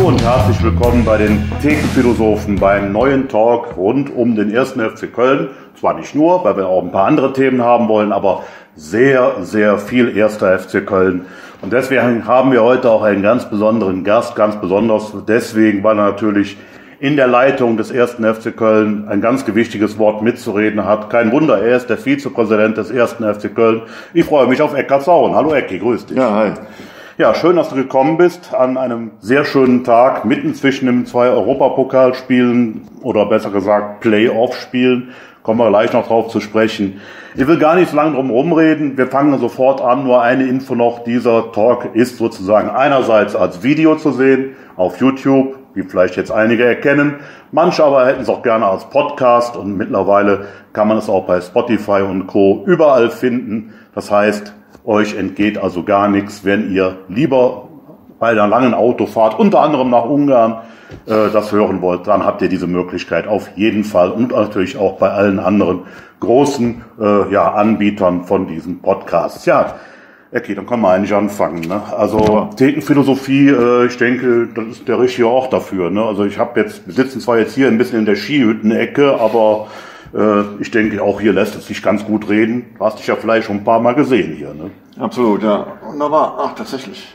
und herzlich willkommen bei den Thekenphilosophen beim neuen Talk rund um den 1. FC Köln. Zwar nicht nur, weil wir auch ein paar andere Themen haben wollen, aber sehr, sehr viel 1. FC Köln. Und deswegen haben wir heute auch einen ganz besonderen Gast, ganz besonders deswegen, weil er natürlich in der Leitung des 1. FC Köln ein ganz gewichtiges Wort mitzureden hat. Kein Wunder, er ist der Vizepräsident des 1. FC Köln. Ich freue mich auf Eckhard Sauren. Hallo Ecki, grüß dich. Ja, hi. Ja, schön, dass du gekommen bist an einem sehr schönen Tag, mitten zwischen den 2 Europapokalspielen oder besser gesagt Playoff-Spielen. Kommen wir gleich noch drauf zu sprechen. Ich will gar nicht so lange drum rumreden. Wir fangen sofort an. Nur eine Info noch. Dieser Talk ist sozusagen einerseits als Video zu sehen auf YouTube, wie vielleicht jetzt einige erkennen. Manche aber hätten es auch gerne als Podcast und mittlerweile kann man es auch bei Spotify und Co. überall finden. Das heißt, euch entgeht also gar nichts, wenn ihr lieber bei einer langen Autofahrt, unter anderem nach Ungarn, das hören wollt, dann habt ihr diese Möglichkeit auf jeden Fall und natürlich auch bei allen anderen großen Anbietern von diesen Podcasts. Ja, okay, dann können wir eigentlich anfangen. Ne? Also Thekenphilosophie, ich denke, das ist der richtige Ort dafür. Ne? Also wir sitzen zwar jetzt hier ein bisschen in der Skihütten-Ecke, aber ich denke, auch hier lässt es sich ganz gut reden. Du hast dich ja vielleicht schon ein paar Mal gesehen hier. Ne? Absolut, ja. Wunderbar. Ach, tatsächlich.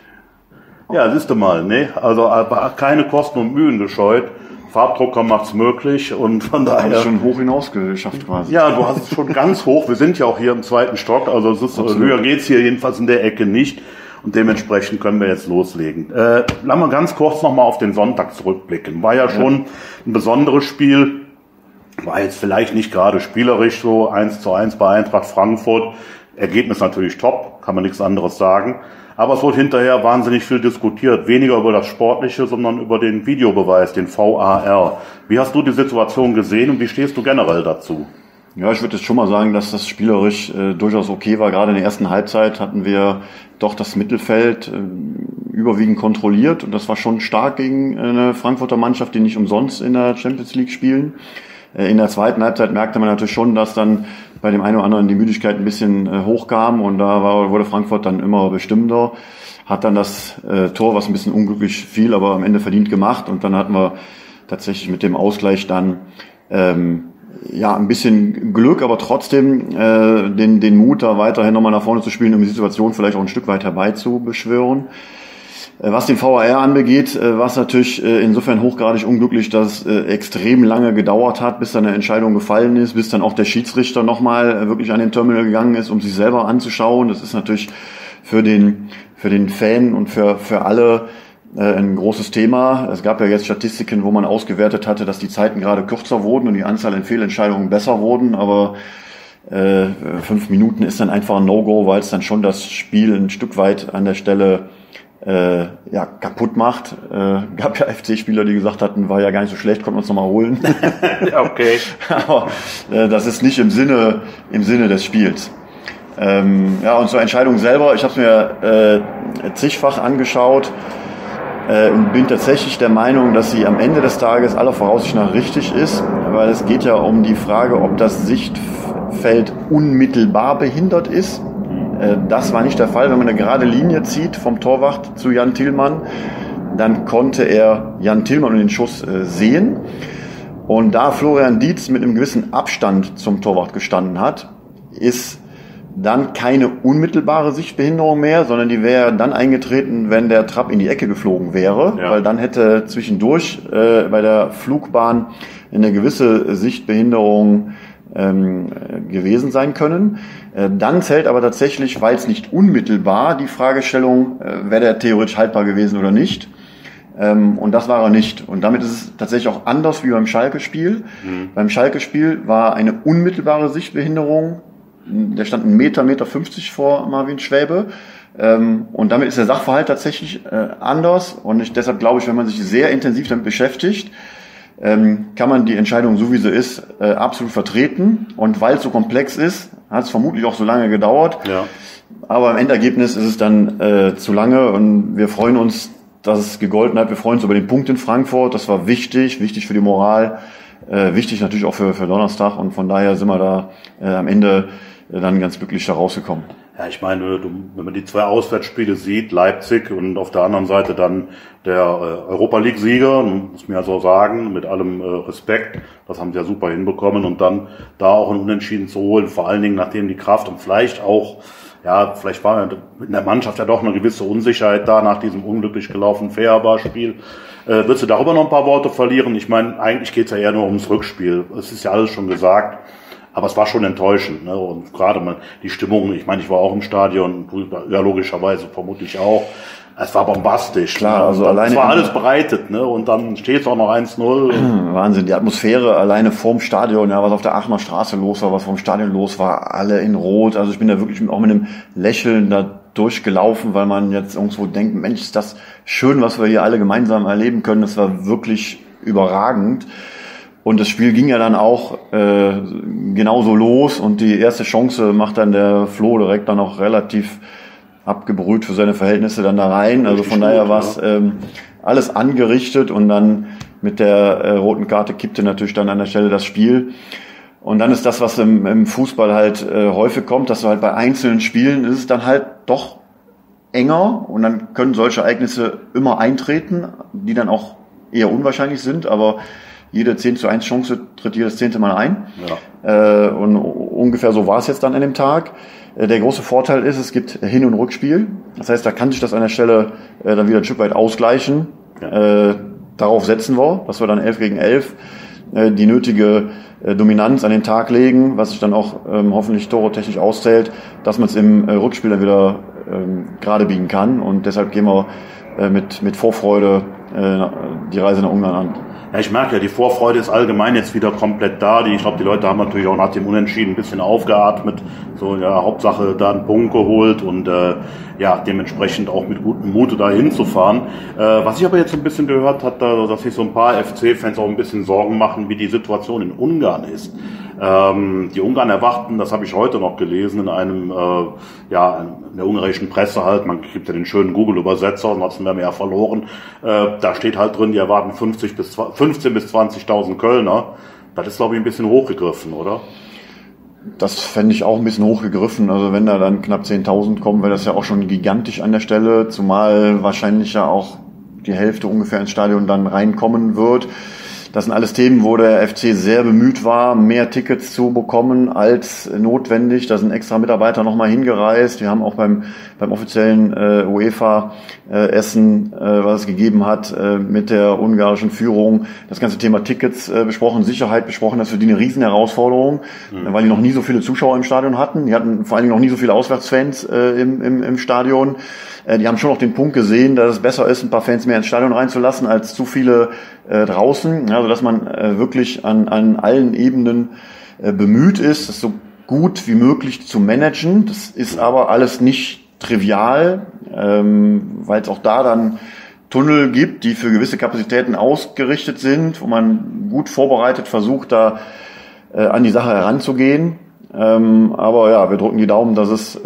Ja, siehst du mal, ne? Also keine Kosten und Mühen gescheut. Farbdrucker macht's möglich und von daher. Hast schon hoch hinaus geschafft quasi. Ja, du hast es schon ganz hoch. Wir sind ja auch hier im 2. Stock, also es ist, höher geht's hier jedenfalls in der Ecke nicht. Und dementsprechend können wir jetzt loslegen. Lass mal ganz kurz nochmal auf den Sonntag zurückblicken. War ja schon ein besonderes Spiel. War jetzt vielleicht nicht gerade spielerisch so 1:1 bei Eintracht Frankfurt. Ergebnis natürlich top, kann man nichts anderes sagen. Aber es wurde hinterher wahnsinnig viel diskutiert. Weniger über das Sportliche, sondern über den Videobeweis, den VAR. Wie hast du die Situation gesehen und wie stehst du generell dazu? Ja, ich würde jetzt schon mal sagen, dass das spielerisch durchaus okay war. Gerade in der ersten Halbzeit hatten wir doch das Mittelfeld überwiegend kontrolliert. Und das war schon stark gegen eine Frankfurter Mannschaft, die nicht umsonst in der Champions League spielen. In der zweiten Halbzeit merkte man natürlich schon, dass dann bei dem einen oder anderen die Müdigkeit ein bisschen hochkam und da wurde Frankfurt dann immer bestimmender, hat dann das Tor, was ein bisschen unglücklich fiel, aber am Ende verdient gemacht und dann hatten wir tatsächlich mit dem Ausgleich dann ein bisschen Glück, aber trotzdem den Mut, da weiterhin nochmal nach vorne zu spielen, um die Situation vielleicht auch ein Stück weit herbeizubeschwören. Was den VAR anbegeht, war es natürlich insofern hochgradig unglücklich, dass es extrem lange gedauert hat, bis dann eine Entscheidung gefallen ist, bis dann auch der Schiedsrichter nochmal wirklich an den Terminal gegangen ist, um sich selber anzuschauen. Das ist natürlich für den Fan und für alle ein großes Thema. Es gab ja jetzt Statistiken, wo man ausgewertet hatte, dass die Zeiten gerade kürzer wurden und die Anzahl an Fehlentscheidungen besser wurden, aber 5 Minuten ist dann einfach ein No-Go, weil es dann schon das Spiel ein Stück weit an der Stelle kaputt macht. Gab ja FC-Spieler, die gesagt hatten, war ja gar nicht so schlecht, konnten wir uns nochmal holen. Okay. Aber das ist nicht im Sinne des Spiels. Und zur Entscheidung selber, ich habe es mir zigfach angeschaut und bin tatsächlich der Meinung, dass sie am Ende des Tages aller Voraussicht nach richtig ist, weil es geht ja um die Frage, ob das Sichtfeld unmittelbar behindert ist. Das war nicht der Fall. Wenn man eine gerade Linie zieht vom Torwart zu Jan Tillmann, dann konnte er Jan Tillmann und den Schuss sehen. Und da Florian Dietz mit einem gewissen Abstand zum Torwart gestanden hat, ist dann keine unmittelbare Sichtbehinderung mehr, sondern die wäre dann eingetreten, wenn der Trapp in die Ecke geflogen wäre, weil dann hätte zwischendurch bei der Flugbahn eine gewisse Sichtbehinderung gewesen sein können. Dann zählt aber tatsächlich, weil es nicht unmittelbar die Fragestellung, wäre der theoretisch haltbar gewesen oder nicht. Und das war er nicht. Und damit ist es tatsächlich auch anders wie beim Schalke-Spiel. Beim Schalke-Spiel war eine unmittelbare Sichtbehinderung. Der stand 1,50 Meter vor Marvin Schwäbe. Und damit ist der Sachverhalt tatsächlich anders. Und deshalb glaube ich, wenn man sich sehr intensiv damit beschäftigt, kann man die Entscheidung, so wie sie ist, absolut vertreten. Und weil es so komplex ist, hat es vermutlich auch so lange gedauert. Ja. Aber im Endergebnis ist es dann zu lange und wir freuen uns, dass es gegolten hat. Wir freuen uns über den Punkt in Frankfurt. Das war wichtig für die Moral, wichtig natürlich auch für Donnerstag. Und von daher sind wir da am Ende dann ganz glücklich da rausgekommen. Ja, ich meine, wenn man die 2 Auswärtsspiele sieht, Leipzig und auf der anderen Seite dann der Europa League-Sieger, muss man ja so sagen, mit allem Respekt, das haben sie ja super hinbekommen und dann da auch ein Unentschieden zu holen, vor allen Dingen nachdem die Kraft und vielleicht auch, ja, vielleicht war in der Mannschaft ja doch eine gewisse Unsicherheit da nach diesem unglücklich gelaufenen Färber-Spiel. Willst du darüber noch ein paar Worte verlieren? Ich meine, eigentlich geht's ja eher nur ums Rückspiel. Es ist ja alles schon gesagt. Aber es war schon enttäuschend, ne? Und gerade mal die Stimmung, ich meine, ich war auch im Stadion, ja, logischerweise, vermutlich auch. Es war bombastisch. Klar, ne? also alleine. Es war alles bereitet, ne? Und dann steht es auch noch 1-0. Wahnsinn, die Atmosphäre alleine vorm Stadion, ja, was auf der Aachener Straße los war, was vorm Stadion los war, alle in Rot. Also ich bin da wirklich auch mit einem Lächeln da durchgelaufen, weil man jetzt irgendwo denkt, Mensch, ist das schön, was wir hier alle gemeinsam erleben können. Das war wirklich überragend. Und das Spiel ging ja dann auch genauso los und die erste Chance macht dann der Flo direkt dann auch relativ abgebrüht für seine Verhältnisse dann da rein. Also von daher war es alles angerichtet und dann mit der roten Karte kippte natürlich dann an der Stelle das Spiel. Und dann ist das, was im Fußball halt häufig kommt, dass du halt bei einzelnen Spielen ist es dann halt doch enger und dann können solche Ereignisse immer eintreten, die dann auch eher unwahrscheinlich sind, aber jede 10:1 Chance tritt jedes 10. Mal ein. Ja. Und ungefähr so war es jetzt dann an dem Tag. Der große Vorteil ist, es gibt Hin- und Rückspiel. Das heißt, da kann sich das an der Stelle dann wieder ein Stück weit ausgleichen. Ja. Darauf setzen wir, dass wir dann 11 gegen 11 die nötige Dominanz an den Tag legen, was sich dann auch hoffentlich torotechnisch auszählt, dass man es im Rückspiel dann wieder gerade biegen kann. Und deshalb gehen wir mit Vorfreude die Reise nach Ungarn an. Ja, ich merke ja, die Vorfreude ist allgemein jetzt wieder komplett da. Ich glaube, die Leute haben natürlich auch nach dem Unentschieden ein bisschen aufgeatmet. So, ja, Hauptsache da einen Punkt geholt und ja, dementsprechend auch mit gutem Mute da hinzufahren. Was ich aber jetzt ein bisschen gehört habe, dass sich so ein paar FC-Fans auch ein bisschen Sorgen machen, wie die Situation in Ungarn ist. Die Ungarn erwarten, das habe ich heute noch gelesen, in einem, ja, in der ungarischen Presse halt, man gibt ja den schönen Google-Übersetzer, ansonsten wären wir ja verloren, da steht halt drin, die erwarten 15.000 bis 20.000 Kölner. Das ist, glaube ich, ein bisschen hochgegriffen, oder? Das fände ich auch ein bisschen hochgegriffen. Also wenn da dann knapp 10.000 kommen, wäre das ja auch schon gigantisch an der Stelle, zumal wahrscheinlich ja auch die Hälfte ungefähr ins Stadion dann reinkommen wird. Das sind alles Themen, wo der FC sehr bemüht war, mehr Tickets zu bekommen als notwendig. Da sind extra Mitarbeiter nochmal hingereist. Wir haben auch beim offiziellen UEFA-Essen, was es gegeben hat, mit der ungarischen Führung das ganze Thema Tickets besprochen, Sicherheit besprochen. Das ist für die eine Riesenherausforderung, weil die noch nie so viele Zuschauer im Stadion hatten. Die hatten vor allen Dingen noch nie so viele Auswärtsfans im Stadion. Die haben schon noch den Punkt gesehen, dass es besser ist, ein paar Fans mehr ins Stadion reinzulassen, als zu viele draußen. Also dass man wirklich an allen Ebenen bemüht ist, das so gut wie möglich zu managen. Das ist aber alles nicht trivial, weil es auch da dann Tunnel gibt, die für gewisse Kapazitäten ausgerichtet sind, wo man gut vorbereitet versucht, da an die Sache heranzugehen. Aber ja, wir drücken die Daumen, dass es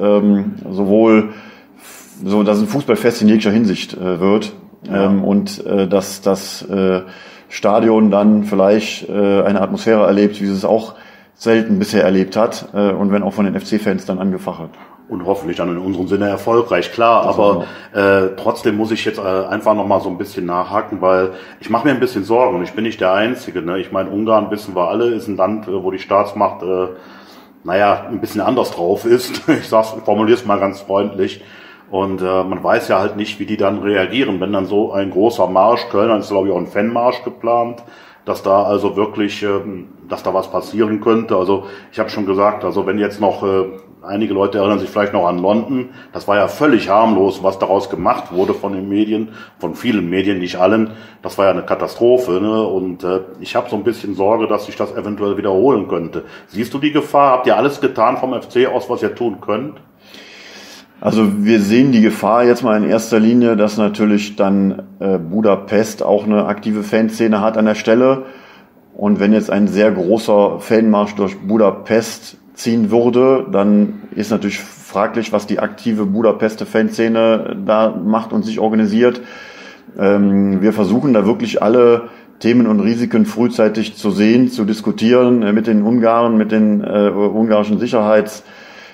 dass ein Fußballfest in jeglicher Hinsicht wird. Ja. Und dass das Stadion dann vielleicht eine Atmosphäre erlebt, wie es auch selten bisher erlebt hat, und wenn auch von den FC-Fans dann angefacht. Und hoffentlich dann in unserem Sinne erfolgreich, klar. Das aber trotzdem muss ich jetzt einfach noch mal so ein bisschen nachhaken, weil ich mache mir ein bisschen Sorgen und ich bin nicht der Einzige. Ne? Ich meine, Ungarn, wissen wir alle, ist ein Land, wo die Staatsmacht ein bisschen anders drauf ist. Ich formuliere es mal ganz freundlich. Und man weiß ja halt nicht, wie die dann reagieren, wenn dann so ein großer Marsch, Köln ist, glaube ich, auch ein Fanmarsch geplant, dass da also wirklich, dass da was passieren könnte. Also ich habe schon gesagt, also wenn jetzt noch, einige Leute erinnern sich vielleicht noch an London, das war ja völlig harmlos, was daraus gemacht wurde von den Medien, von vielen Medien, nicht allen. Das war ja eine Katastrophe, ne? Und ich habe so ein bisschen Sorge, dass sich das eventuell wiederholen könnte. Siehst du die Gefahr? Habt ihr alles getan vom FC aus, was ihr tun könnt? Also wir sehen die Gefahr jetzt mal in erster Linie, dass natürlich dann Budapest auch eine aktive Fanszene hat an der Stelle. Und wenn jetzt ein sehr großer Fanmarsch durch Budapest ziehen würde, dann ist natürlich fraglich, was die aktive Budapester Fanszene da macht und sich organisiert. Wir versuchen da wirklich alle Themen und Risiken frühzeitig zu sehen, zu diskutieren mit den Ungarn, mit den ungarischen Sicherheitsbehörden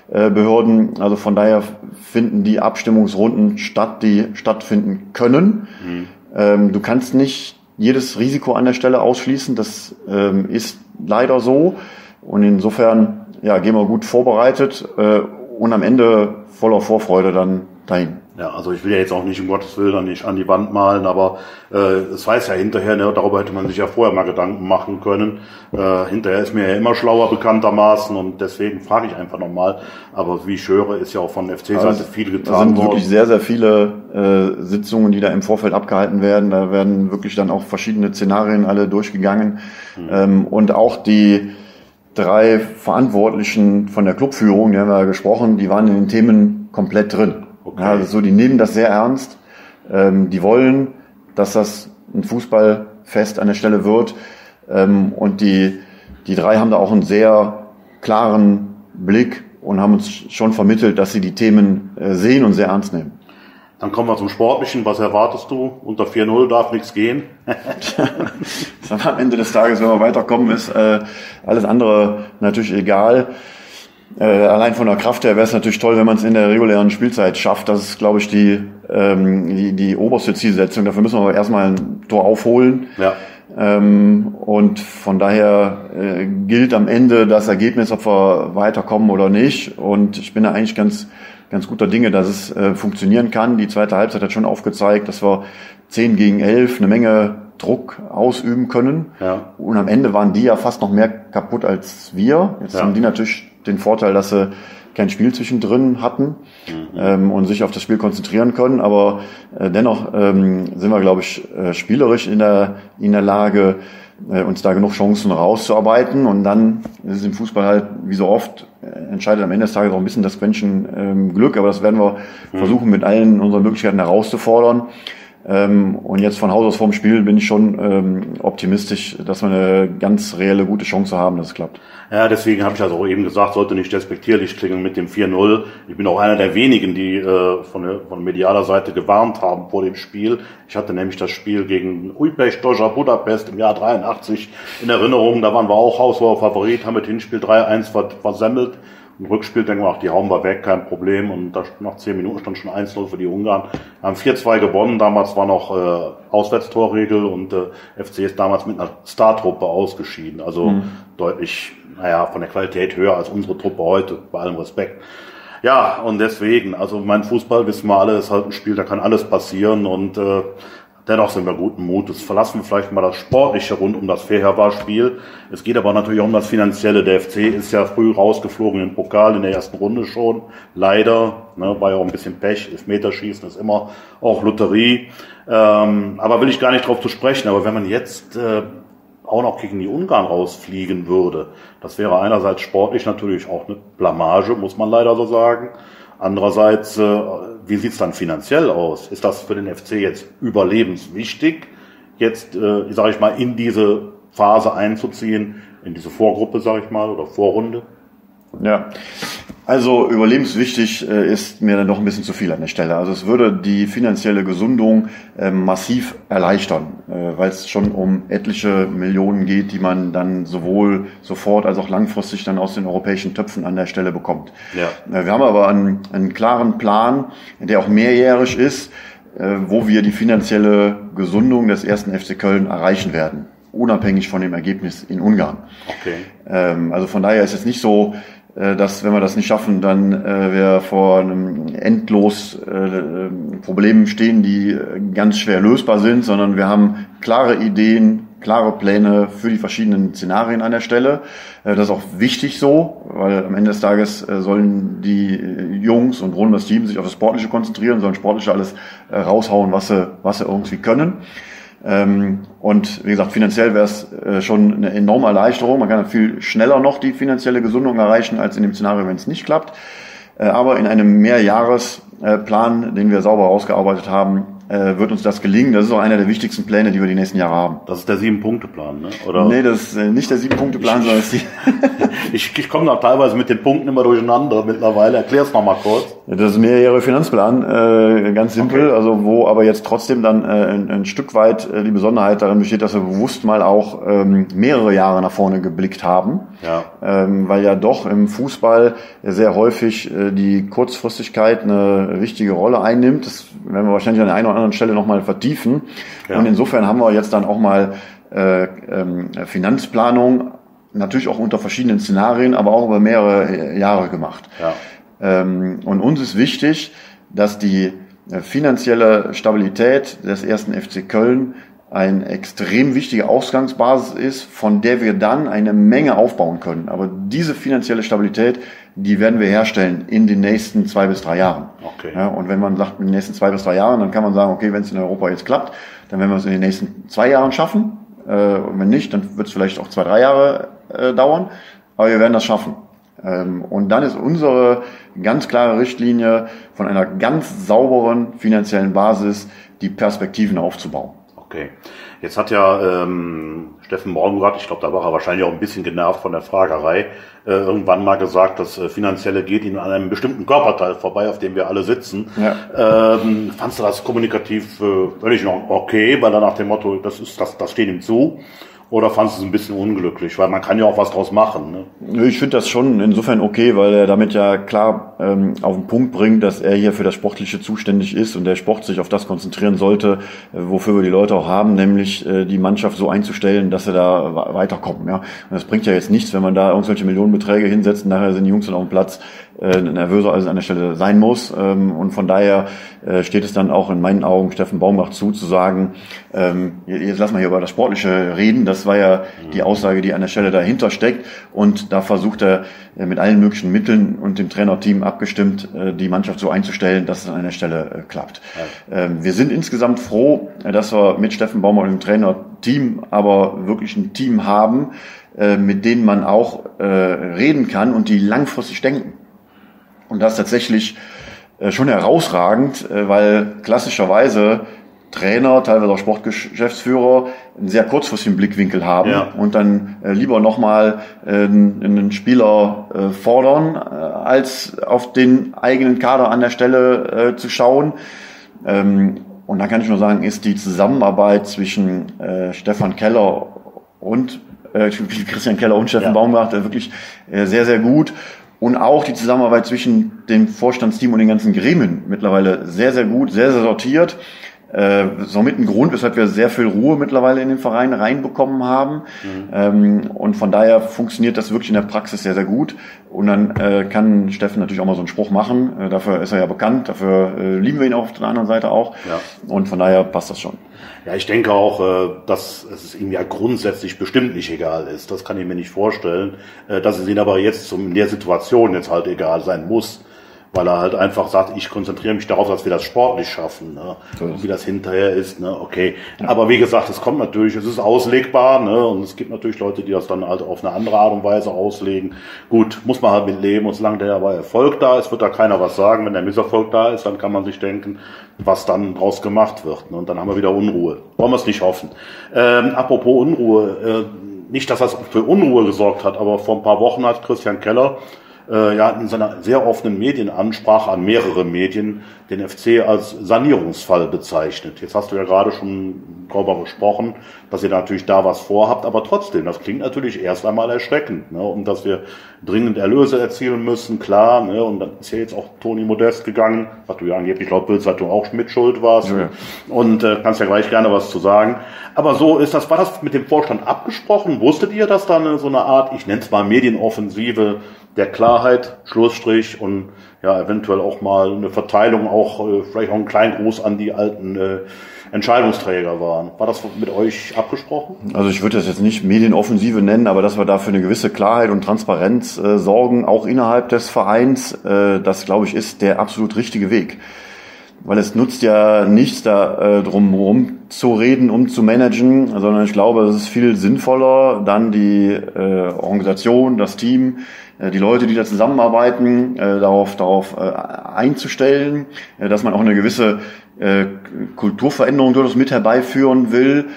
Behörden. Also von daher finden die Abstimmungsrunden statt, die stattfinden können. Du kannst nicht jedes Risiko an der Stelle ausschließen. Das ist leider so. Und insofern gehen wir gut vorbereitet und am Ende voller Vorfreude dann dahin. Ja, also ich will ja jetzt auch nicht, um Gottes Willen, nicht an die Wand malen, aber es weiß ja hinterher, ne, darüber hätte man sich ja vorher mal Gedanken machen können. Hinterher ist mir ja immer schlauer bekanntermaßen und deswegen frage ich einfach nochmal. Aber wie ich höre, ist ja auch von FC-Seite viel getan worden. Es sind wirklich sehr, sehr viele Sitzungen, die da im Vorfeld abgehalten werden. Da werden wirklich dann auch verschiedene Szenarien alle durchgegangen. Und auch die 3 Verantwortlichen von der Clubführung, die haben wir ja gesprochen, die waren in den Themen komplett drin. Okay. Ja, also die nehmen das sehr ernst. Die wollen, dass das ein Fußballfest an der Stelle wird. Und die 3 haben da auch einen sehr klaren Blick und haben uns schon vermittelt, dass sie die Themen sehen und sehr ernst nehmen. Dann kommen wir zum Sportlichen. Was erwartest du? Unter 4-0 darf nichts gehen. Am Ende des Tages, wenn wir weiterkommen, ist alles andere natürlich egal. Allein von der Kraft her wäre es natürlich toll, wenn man es in der regulären Spielzeit schafft. Das ist, glaube ich, die oberste Zielsetzung. Dafür müssen wir aber erstmal ein Tor aufholen. Ja. Und von daher gilt am Ende das Ergebnis, ob wir weiterkommen oder nicht. Und ich bin da eigentlich ganz guter Dinge, dass es funktionieren kann. Die zweite Halbzeit hat schon aufgezeigt, dass wir 10 gegen 11 eine Menge Druck ausüben können. Ja. Und am Ende waren die ja fast noch mehr kaputt als wir. Jetzt haben die natürlich den Vorteil, dass sie kein Spiel zwischendrin hatten und sich auf das Spiel konzentrieren können. Aber dennoch sind wir, glaube ich, spielerisch in der Lage, uns da genug Chancen rauszuarbeiten. Und dann ist es im Fußball halt, wie so oft, entscheidet am Ende des Tages auch ein bisschen das Quäntchen Glück. Aber das werden wir versuchen, mit allen unseren Möglichkeiten herauszufordern. Und jetzt von Haus aus vorm Spiel bin ich schon optimistisch, dass wir eine ganz reelle, gute Chance haben, dass es klappt. Ja, deswegen habe ich also auch eben gesagt, sollte nicht despektierlich klingen mit dem 4-0. Ich bin auch einer der wenigen, die von medialer Seite gewarnt haben vor dem Spiel. Ich hatte nämlich das Spiel gegen Újpest Dozsa Budapest im Jahr 83 in Erinnerung. Da waren wir auch haushoher Favorit, haben mit Hinspiel 3-1 versemmelt. Im Rückspiel denken wir, ach, die hauen wir weg, kein Problem. Und nach 10 Minuten stand schon 1-0 für die Ungarn. Wir haben 4-2 gewonnen. Damals war noch Auswärtstorregel und FC ist damals mit einer Startruppe ausgeschieden. Also deutlich, von der Qualität höher als unsere Truppe heute, bei allem Respekt. Ja, und deswegen, also mein Fußball, wissen wir alle, ist halt ein Spiel, da kann alles passieren und dennoch sind wir guten Mutes. Verlassen wir vielleicht mal das Sportliche rund um das Fehervar-Spiel. Es geht aber natürlich auch um das Finanzielle. Der FC ist ja früh rausgeflogen im Pokal in der ersten Runde schon. Leider, war ja auch ein bisschen Pech. Elfmeterschießen ist immer auch Lotterie. Aber will ich gar nicht drauf zu sprechen. Aber wenn man jetzt auch noch gegen die Ungarn rausfliegen würde, das wäre einerseits sportlich natürlich auch eine Blamage, muss man leider so sagen. Andererseits, wie sieht's dann finanziell aus? Ist das für den FC jetzt überlebenswichtig, jetzt, sage ich mal, in diese Phase einzuziehen, in diese Vorgruppe, sage ich mal, oder Vorrunde? Ja, also überlebenswichtig ist mir dann doch ein bisschen zu viel an der Stelle. Also es würde die finanzielle Gesundung massiv erleichtern, weil es schon um etliche Millionen geht, die man dann sowohl sofort als auch langfristig dann aus den europäischen Töpfen an der Stelle bekommt. Ja. Wir haben aber einen klaren Plan, der auch mehrjährig ist, wo wir die finanzielle Gesundung des 1. FC Köln erreichen werden, unabhängig von dem Ergebnis in Ungarn. Okay. Also von daher ist es nicht so, dass, wenn wir das nicht schaffen, dann wir vor einem endlos Problemen stehen, die ganz schwer lösbar sind, sondern wir haben klare Ideen, klare Pläne für die verschiedenen Szenarien an der Stelle. Das ist auch wichtig so, weil am Ende des Tages sollen die Jungs und rund das Team sich auf das Sportliche konzentrieren, sollen sportlich alles raushauen, was sie irgendwie können. Und wie gesagt, finanziell wäre es schon eine enorme Erleichterung. Man kann viel schneller noch die finanzielle Gesundung erreichen, als in dem Szenario, wenn es nicht klappt. Aber in einem Mehrjahresplan, den wir sauber ausgearbeitet haben, wird uns das gelingen. Das ist auch einer der wichtigsten Pläne, die wir die nächsten Jahre haben. Das ist der 7-Punkte-Plan, ne? Oder? Nee, das ist nicht der 7-Punkte-Plan, sondern ich komme da teilweise mit den Punkten immer durcheinander mittlerweile. Erklär's noch mal kurz. Das ist ein mehrjähriger Finanzplan, ganz simpel, Okay. also wo aber jetzt trotzdem dann ein Stück weit die Besonderheit darin besteht, dass wir bewusst mal auch mehrere Jahre nach vorne geblickt haben, weil ja doch im Fußball sehr häufig die Kurzfristigkeit eine wichtige Rolle einnimmt. Das werden wir wahrscheinlich an der einen oder anderen Stelle nochmal vertiefen. Ja. Und insofern haben wir jetzt dann auch mal Finanzplanung, natürlich auch unter verschiedenen Szenarien, aber auch über mehrere Jahre gemacht. Ja. Und uns ist wichtig, dass die finanzielle Stabilität des ersten FC Köln eine extrem wichtige Ausgangsbasis ist, von der wir dann eine Menge aufbauen können. Aber diese finanzielle Stabilität, die werden wir herstellen in den nächsten 2 bis 3 Jahren. Okay. Ja, und wenn man sagt, in den nächsten 2 bis 3 Jahren, dann kann man sagen, okay, wenn es in Europa jetzt klappt, dann werden wir es in den nächsten 2 Jahren schaffen. Und wenn nicht, dann wird es vielleicht auch 2, 3 Jahre dauern. Aber wir werden das schaffen. Und dann ist unsere ganz klare Richtlinie, von einer ganz sauberen finanziellen Basis die Perspektiven aufzubauen. Okay. Jetzt hat ja Steffen Baumgart, ich glaube, da war er wahrscheinlich auch ein bisschen genervt von der Fragerei, irgendwann mal gesagt, das Finanzielle geht ihm an einem bestimmten Körperteil vorbei, auf dem wir alle sitzen. Ja. Fandst du das kommunikativ völlig noch okay, weil er nach dem Motto, das steht ihm zu? Oder fandest du es ein bisschen unglücklich? Weil man kann ja auch was draus machen. Ne? Ich finde das schon insofern okay, weil er damit ja klar auf den Punkt bringt, dass er hier für das Sportliche zuständig ist und der Sport sich auf das konzentrieren sollte, wofür wir die Leute auch haben, nämlich die Mannschaft so einzustellen, dass sie da weiterkommen. Ja? Und das bringt ja jetzt nichts, wenn man da irgendwelche Millionenbeträge hinsetzt und nachher sind die Jungs dann auf dem Platz nervöser, als es an der Stelle sein muss. Und von daher steht es dann auch in meinen Augen Steffen Baumgart zu sagen, jetzt lassen wir hier über das Sportliche reden. Das war ja die Aussage, die an der Stelle dahinter steckt. Und da versucht er mit allen möglichen Mitteln und dem Trainerteam abgestimmt, die Mannschaft so einzustellen, dass es an der Stelle klappt. Ja. Wir sind insgesamt froh, dass wir mit Steffen Baumgart und dem Trainerteam aber wirklich ein Team haben, mit denen man auch reden kann und die langfristig denken. Und das ist tatsächlich schon herausragend, weil klassischerweise Trainer, teilweise auch Sportgeschäftsführer, einen sehr kurzfristigen Blickwinkel haben und dann lieber nochmal einen Spieler fordern, als auf den eigenen Kader an der Stelle zu schauen. Und da kann ich nur sagen, ist die Zusammenarbeit zwischen Stefan Keller und Christian Keller und Steffen Baumgart wirklich sehr, sehr gut. Und auch die Zusammenarbeit zwischen dem Vorstandsteam und den ganzen Gremien mittlerweile sehr, sehr gut, sehr, sehr sortiert. Somit ein Grund, weshalb wir sehr viel Ruhe mittlerweile in den Verein reinbekommen haben. Und von daher funktioniert das wirklich in der Praxis sehr, sehr gut. Und dann kann Steffen natürlich auch mal so einen Spruch machen. Dafür ist er ja bekannt, dafür lieben wir ihn auf der anderen Seite auch. Ja. Und von daher passt das schon. Ja, ich denke auch, dass es ihm ja grundsätzlich bestimmt nicht egal ist. Das kann ich mir nicht vorstellen. Dass es ihm aber jetzt in der Situation jetzt halt egal sein muss. Weil er halt einfach sagt, ich konzentriere mich darauf, dass wir das sportlich schaffen, ne? Und wie das hinterher ist, ne? Okay. Ja. Aber wie gesagt, es kommt natürlich, es ist auslegbar, ne? Und es gibt natürlich Leute, die das dann halt auf eine andere Art und Weise auslegen. Gut, muss man halt mit leben. Und solange der aber Erfolg da ist, wird da keiner was sagen. Wenn der Misserfolg da ist, dann kann man sich denken, was dann draus gemacht wird, ne? Und dann haben wir wieder Unruhe. Wollen wir es nicht hoffen. Apropos Unruhe, nicht, dass das für Unruhe gesorgt hat, aber vor ein paar Wochen hat Christian Keller in seiner sehr offenen Medienansprache an mehrere Medien den FC als Sanierungsfall bezeichnet. Jetzt hast du ja gerade schon darüber gesprochen, dass ihr natürlich da was vorhabt, aber trotzdem, das klingt natürlich erst einmal erschreckend, ne? Und dass wir dringend Erlöse erzielen müssen, klar, ne? Und dann ist ja jetzt auch Toni Modest gegangen, was du ja angeblich laut Bild-Zeitung auch mit schuld warst. Ja. Und kannst ja gleich gerne was zu sagen. Aber so ist das, war das mit dem Vorstand abgesprochen? Wusstet ihr, dass da so eine Art, ich nenne es mal Medienoffensive der Klarheit, Schlussstrich und ja eventuell auch mal eine Verteilung, auch vielleicht auch ein Kleingruß an die alten Entscheidungsträger waren. War das mit euch abgesprochen? Also ich würde das jetzt nicht Medienoffensive nennen, aber dass wir da für eine gewisse Klarheit und Transparenz sorgen, auch innerhalb des Vereins, das glaube ich ist der absolut richtige Weg. Weil es nutzt ja nichts, da drum zu reden, zu managen, sondern ich glaube, es ist viel sinnvoller, dann die Organisation, das Team, die Leute, die da zusammenarbeiten, darauf einzustellen, dass man auch eine gewisse Kulturveränderung durchaus mit herbeiführen will.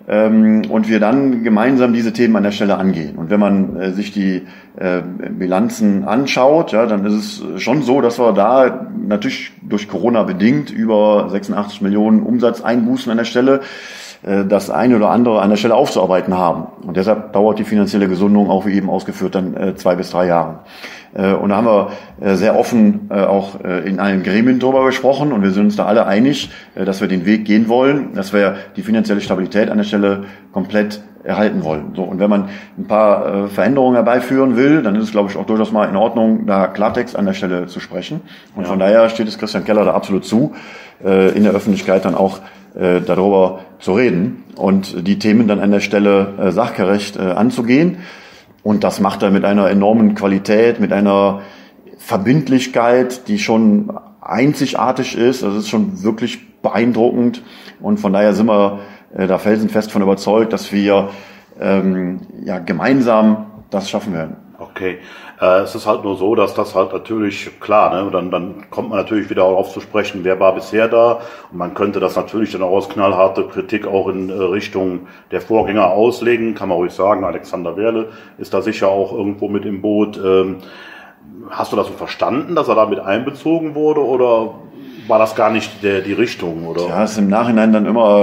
und wir dann gemeinsam diese Themen an der Stelle angehen. Und wenn man sich die Bilanzen anschaut, ja, dann ist es schon so, dass wir da natürlich durch Corona bedingt über 86 Millionen Umsatzeinbußen an der Stelle das eine oder andere an der Stelle aufzuarbeiten haben. Und deshalb dauert die finanzielle Gesundung auch, wie eben ausgeführt, dann 2 bis 3 Jahre. Und da haben wir sehr offen auch in allen Gremien drüber gesprochen und wir sind uns da alle einig, dass wir den Weg gehen wollen, dass wir die finanzielle Stabilität an der Stelle komplett erhalten wollen. So, und wenn man ein paar Veränderungen herbeiführen will, dann ist es, glaube ich, auch durchaus mal in Ordnung, da Klartext an der Stelle zu sprechen. Und von daher steht es Christian Keller da absolut zu, in der Öffentlichkeit dann auch darüber zu reden und die Themen dann an der Stelle sachgerecht anzugehen. Und das macht er mit einer enormen Qualität, mit einer Verbindlichkeit, die schon einzigartig ist. Das ist schon wirklich beeindruckend. Und von daher sind wir da felsenfest von überzeugt, dass wir gemeinsam das schaffen werden. Okay. Es ist halt nur so, dass das halt natürlich, klar, ne, dann kommt man natürlich wieder darauf zu sprechen, wer war bisher da. Und man könnte das natürlich dann auch als knallharte Kritik auch in Richtung der Vorgänger auslegen, kann man ruhig sagen. Alexander Werle ist da sicher auch irgendwo mit im Boot. Hast du das so verstanden, dass er da mit einbezogen wurde, oder war das gar nicht die Richtung, oder? Ja, es ist im Nachhinein dann immer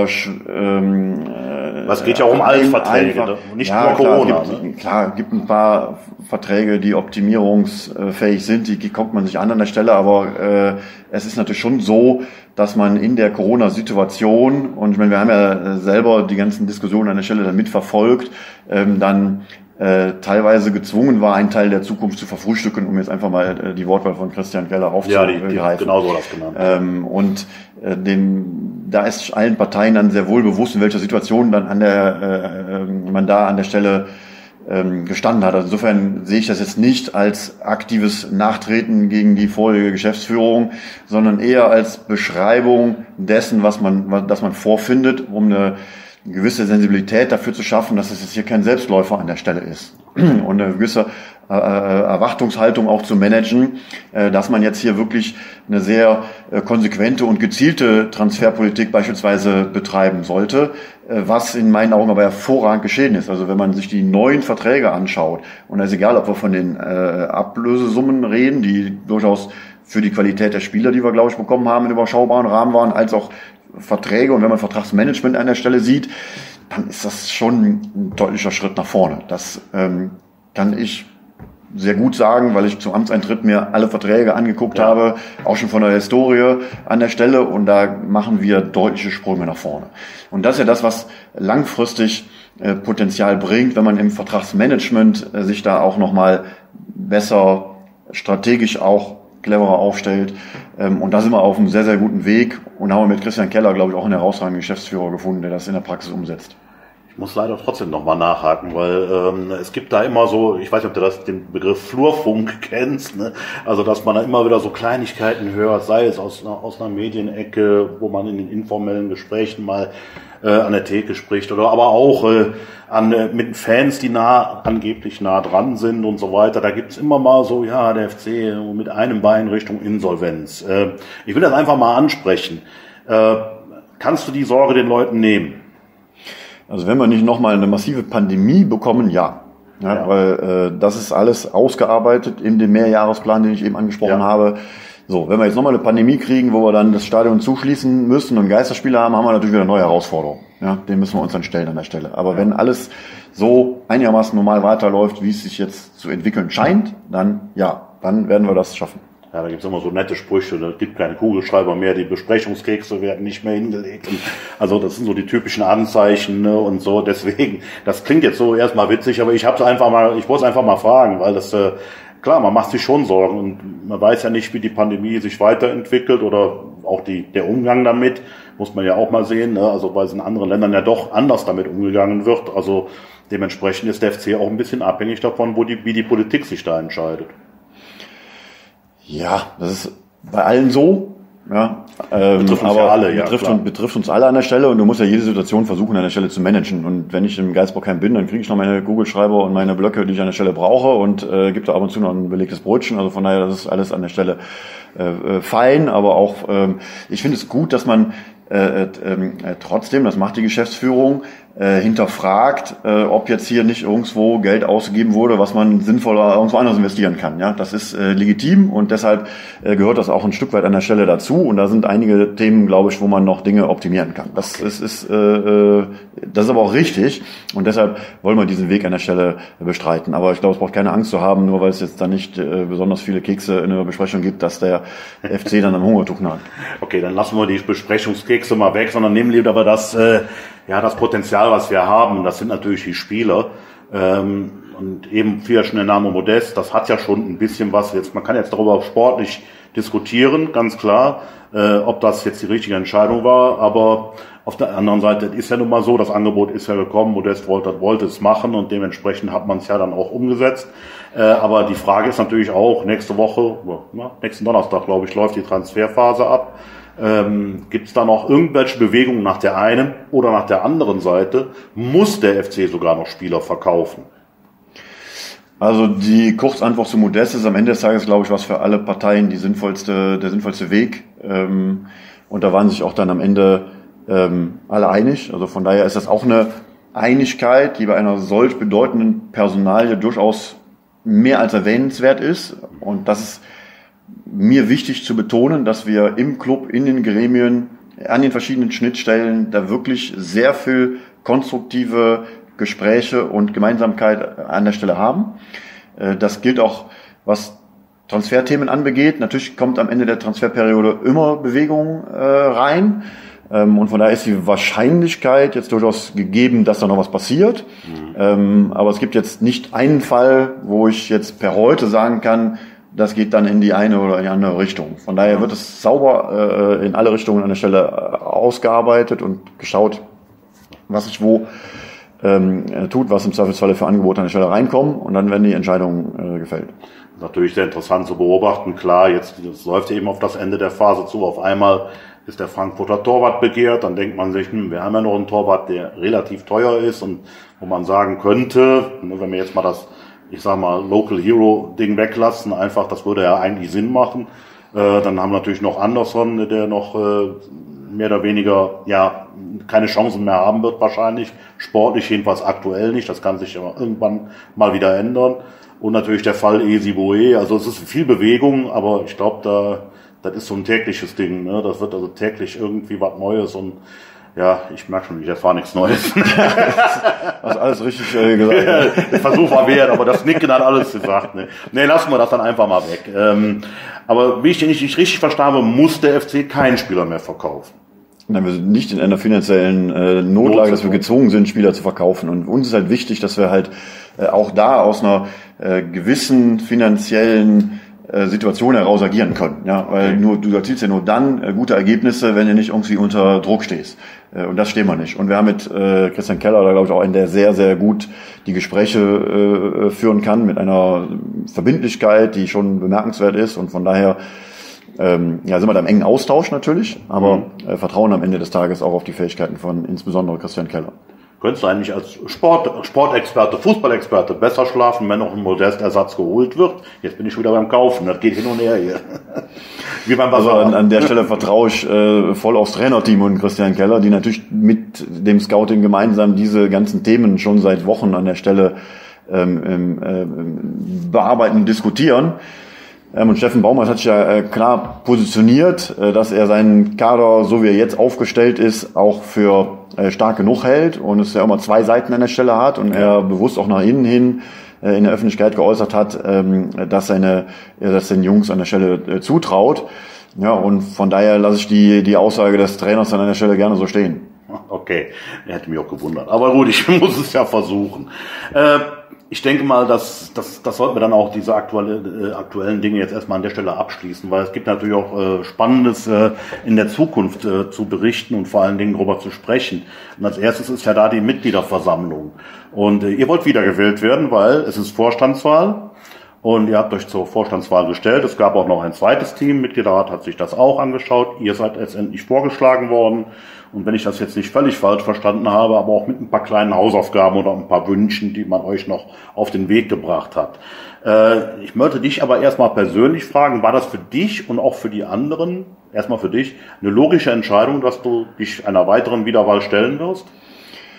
es geht ja auch um Altverträge, nicht nur Corona. Klar, gibt ein paar Verträge, die optimierungsfähig sind, die guckt man sich an der Stelle, aber es ist natürlich schon so, dass man in der Corona-Situation, und ich meine, wir haben ja selber die ganzen Diskussionen an der Stelle dann mitverfolgt, dann teilweise gezwungen war, einen Teil der Zukunft zu verfrühstücken, um jetzt einfach mal die Wortwahl von Christian Keller aufzugreifen. Ja, genau so das genannt. Und da ist allen Parteien dann sehr wohl bewusst, in welcher Situation dann man da an der Stelle gestanden hat. Also insofern sehe ich das jetzt nicht als aktives Nachtreten gegen die vorherige Geschäftsführung, sondern eher als Beschreibung dessen, das man vorfindet, um eine gewisse Sensibilität dafür zu schaffen, dass es jetzt hier kein Selbstläufer an der Stelle ist. Und eine gewisse Erwartungshaltung auch zu managen, dass man jetzt hier wirklich eine sehr konsequente und gezielte Transferpolitik beispielsweise betreiben sollte, was in meinen Augen aber hervorragend geschehen ist. Also wenn man sich die neuen Verträge anschaut, und es ist egal, ob wir von den Ablösesummen reden, die durchaus für die Qualität der Spieler, die wir, glaube ich, bekommen haben, in überschaubaren Rahmen waren, als auch Verträge, und wenn man Vertragsmanagement an der Stelle sieht, dann ist das schon ein deutlicher Schritt nach vorne. Das kann ich sehr gut sagen, weil ich zum Amtseintritt mir alle Verträge angeguckt habe, auch schon von der Historie an der Stelle, und da machen wir deutliche Sprünge nach vorne. Und das ist ja das, was langfristig Potenzial bringt, wenn man im Vertragsmanagement sich da auch nochmal besser strategisch auch cleverer aufstellt. Und da sind wir auf einem sehr, sehr guten Weg und haben mit Christian Keller, glaube ich, auch einen herausragenden Geschäftsführer gefunden, der das in der Praxis umsetzt. Ich muss leider trotzdem nochmal nachhaken, weil es gibt da immer so, ich weiß nicht, ob du den Begriff Flurfunk kennst, ne? Also dass man da immer wieder so Kleinigkeiten hört, sei es aus einer Medienecke, wo man in den informellen Gesprächen mal an der Theke spricht, oder aber auch mit Fans, die angeblich nah dran sind und so weiter. Da gibt's immer mal so, ja, der FC mit einem Bein Richtung Insolvenz. Ich will das einfach mal ansprechen. Kannst du die Sorge den Leuten nehmen? Also wenn wir nicht nochmal eine massive Pandemie bekommen, ja. Weil das ist alles ausgearbeitet in dem Mehrjahresplan, den ich eben angesprochen habe. So, wenn wir jetzt nochmal eine Pandemie kriegen, wo wir dann das Stadion zuschließen müssen und Geisterspiele haben wir natürlich wieder neue Herausforderungen. Ja, den müssen wir uns dann stellen an der Stelle. Aber wenn alles so einigermaßen normal weiterläuft, wie es sich jetzt zu entwickeln scheint, dann werden wir das schaffen. Ja, da gibt's immer so nette Sprüche, da gibt keine Kugelschreiber mehr, die Besprechungskekse werden nicht mehr hingelegt. Also das sind so die typischen Anzeichen, ne, und so. Deswegen, das klingt jetzt so erstmal witzig, aber ich wollte es einfach mal fragen, weil das, klar, man macht sich schon Sorgen und man weiß ja nicht, wie die Pandemie sich weiterentwickelt oder auch der Umgang damit, muss man ja auch mal sehen, ne? Also weil es in anderen Ländern ja doch anders damit umgegangen wird. Also dementsprechend ist der FC auch ein bisschen abhängig davon, wie die Politik sich da entscheidet. Ja, das ist bei allen so. Ja, betrifft uns ja alle, betrifft uns alle an der Stelle, und du musst ja jede Situation versuchen, an der Stelle zu managen. Und wenn ich im Geisbockheim bin, dann kriege ich noch meine Kugelschreiber und meine Blöcke, die ich an der Stelle brauche, und gibt da ab und zu noch ein belegtes Brötchen. Also von daher, das ist alles an der Stelle fein. Aber auch, ich finde es gut, dass man trotzdem, das macht die Geschäftsführung, hinterfragt, ob jetzt hier nicht irgendwo Geld ausgegeben wurde, was man sinnvoller irgendwo anders investieren kann. Ja, das ist legitim und deshalb gehört das auch ein Stück weit an der Stelle dazu. Und da sind einige Themen, glaube ich, wo man noch Dinge optimieren kann. Das ist aber auch richtig und deshalb wollen wir diesen Weg an der Stelle bestreiten. Aber ich glaube, es braucht keine Angst zu haben, nur weil es jetzt da nicht besonders viele Kekse in der Besprechung gibt, dass der FC dann am Hungertuch nagt. Okay, dann lassen wir die Besprechungskekse mal weg, sondern nehmen lieber das Potenzial, was wir haben, das sind natürlich die Spieler. Und eben viel schon der Name Modest, das hat ja schon ein bisschen was. Jetzt, man kann jetzt darüber sportlich diskutieren, ganz klar, ob das jetzt die richtige Entscheidung war. Aber auf der anderen Seite ist ja nun mal so, das Angebot ist ja gekommen, Modest wollte es machen und dementsprechend hat man es ja dann auch umgesetzt. Aber die Frage ist natürlich auch, nächste Woche, nächsten Donnerstag, glaube ich, läuft die Transferphase ab. Gibt es da noch irgendwelche Bewegungen nach der einen oder nach der anderen Seite? Muss der FC sogar noch Spieler verkaufen? Also die Kurzantwort zu Modest ist am Ende des Tages, glaube ich, was für alle Parteien der sinnvollste Weg. Und da waren sich auch dann am Ende alle einig. Also von daher ist das auch eine Einigkeit, die bei einer solch bedeutenden Personalie durchaus mehr als erwähnenswert ist. Und das ist mir wichtig zu betonen, dass wir im Club, in den Gremien, an den verschiedenen Schnittstellen da wirklich sehr viel konstruktive Gespräche und Gemeinsamkeit an der Stelle haben. Das gilt auch, was Transferthemen anbegeht. Natürlich kommt am Ende der Transferperiode immer Bewegung rein. Und von daher ist die Wahrscheinlichkeit jetzt durchaus gegeben, dass da noch was passiert. Aber es gibt jetzt nicht einen Fall, wo ich jetzt per heute sagen kann, das geht dann in die eine oder in die andere Richtung. Von daher wird es sauber in alle Richtungen an der Stelle ausgearbeitet und geschaut, was sich wo tut, was im Zweifelsfalle für Angebote an der Stelle reinkommen und dann werden die Entscheidungen gefällt. Natürlich sehr interessant zu beobachten. Klar, jetzt läuft eben auf das Ende der Phase zu. Auf einmal ist der Frankfurter Torwart begehrt. Dann denkt man sich, wir haben ja noch einen Torwart, der relativ teuer ist und wo man sagen könnte, wenn wir jetzt mal das, ich sag mal, Local Hero Ding weglassen, einfach, das würde ja eigentlich Sinn machen. Dann haben wir natürlich noch Anderson, der noch mehr oder weniger keine Chancen mehr haben wird wahrscheinlich. Sportlich jedenfalls aktuell nicht. Das kann sich aber irgendwann mal wieder ändern. Und natürlich der Fall Esiboe. Also es ist viel Bewegung, aber ich glaube, das ist so ein tägliches Ding. Ne? Das wird also täglich irgendwie was Neues und ja, ich merke schon, ich erfahre nichts Neues. Hast alles richtig gesagt. Der Versuch war wert, aber das Nicken hat alles gesagt. Ne, lassen wir das dann einfach mal weg. Aber wie ich den nicht richtig verstanden habe, muss der FC keinen Spieler mehr verkaufen. Nein, wir sind nicht in einer finanziellen Notlage, dass wir gezwungen sind, Spieler zu verkaufen. Und uns ist halt wichtig, dass wir halt auch da aus einer gewissen finanziellen Situation heraus agieren können. Ja, weil du erzielst ja nur dann gute Ergebnisse, wenn du nicht irgendwie unter Druck stehst. Und das stehen wir nicht. Und wir haben mit Christian Keller, da glaube ich auch einen, der sehr, sehr gut die Gespräche führen kann, mit einer Verbindlichkeit, die schon bemerkenswert ist. Und von daher sind wir da im engen Austausch natürlich, aber vertrauen am Ende des Tages auch auf die Fähigkeiten von insbesondere Christian Keller. Könntest du eigentlich als Sportexperte, Fußballexperte besser schlafen, wenn noch ein Modestersatz geholt wird? Jetzt bin ich wieder beim Kaufen, das geht hin und her hier. Wie beim Basar. Also an der Stelle vertraue ich voll aufs Trainerteam und Christian Keller, die natürlich mit dem Scouting gemeinsam diese ganzen Themen schon seit Wochen an der Stelle bearbeiten und diskutieren. Und Steffen Baumgart hat sich ja klar positioniert, dass er seinen Kader, so wie er jetzt aufgestellt ist, auch für stark genug hält und es ja immer zwei Seiten an der Stelle hat und er bewusst auch nach innen hin in der Öffentlichkeit geäußert hat, dass er den Jungs an der Stelle zutraut. Ja, und von daher lasse ich die Aussage des Trainers dann an der Stelle gerne so stehen. Okay, er hätte mich auch gewundert. Aber gut, ich muss es ja versuchen. Ich denke mal, das sollten wir dann auch diese aktuellen Dinge jetzt erstmal an der Stelle abschließen, weil es gibt natürlich auch Spannendes in der Zukunft zu berichten und vor allen Dingen darüber zu sprechen. Und als erstes ist ja da die Mitgliederversammlung. Und ihr wollt wiedergewählt werden, weil es ist Vorstandswahl. Und ihr habt euch zur Vorstandswahl gestellt. Es gab auch noch ein zweites Team. Mitgliederrat hat sich das auch angeschaut. Ihr seid letztendlich vorgeschlagen worden. Und wenn ich das jetzt nicht völlig falsch verstanden habe, aber auch mit ein paar kleinen Hausaufgaben oder ein paar Wünschen, die man euch noch auf den Weg gebracht hat. Ich möchte dich aber erstmal persönlich fragen, war das für dich und auch für die anderen, erstmal für dich, eine logische Entscheidung, dass du dich einer weiteren Wiederwahl stellen wirst?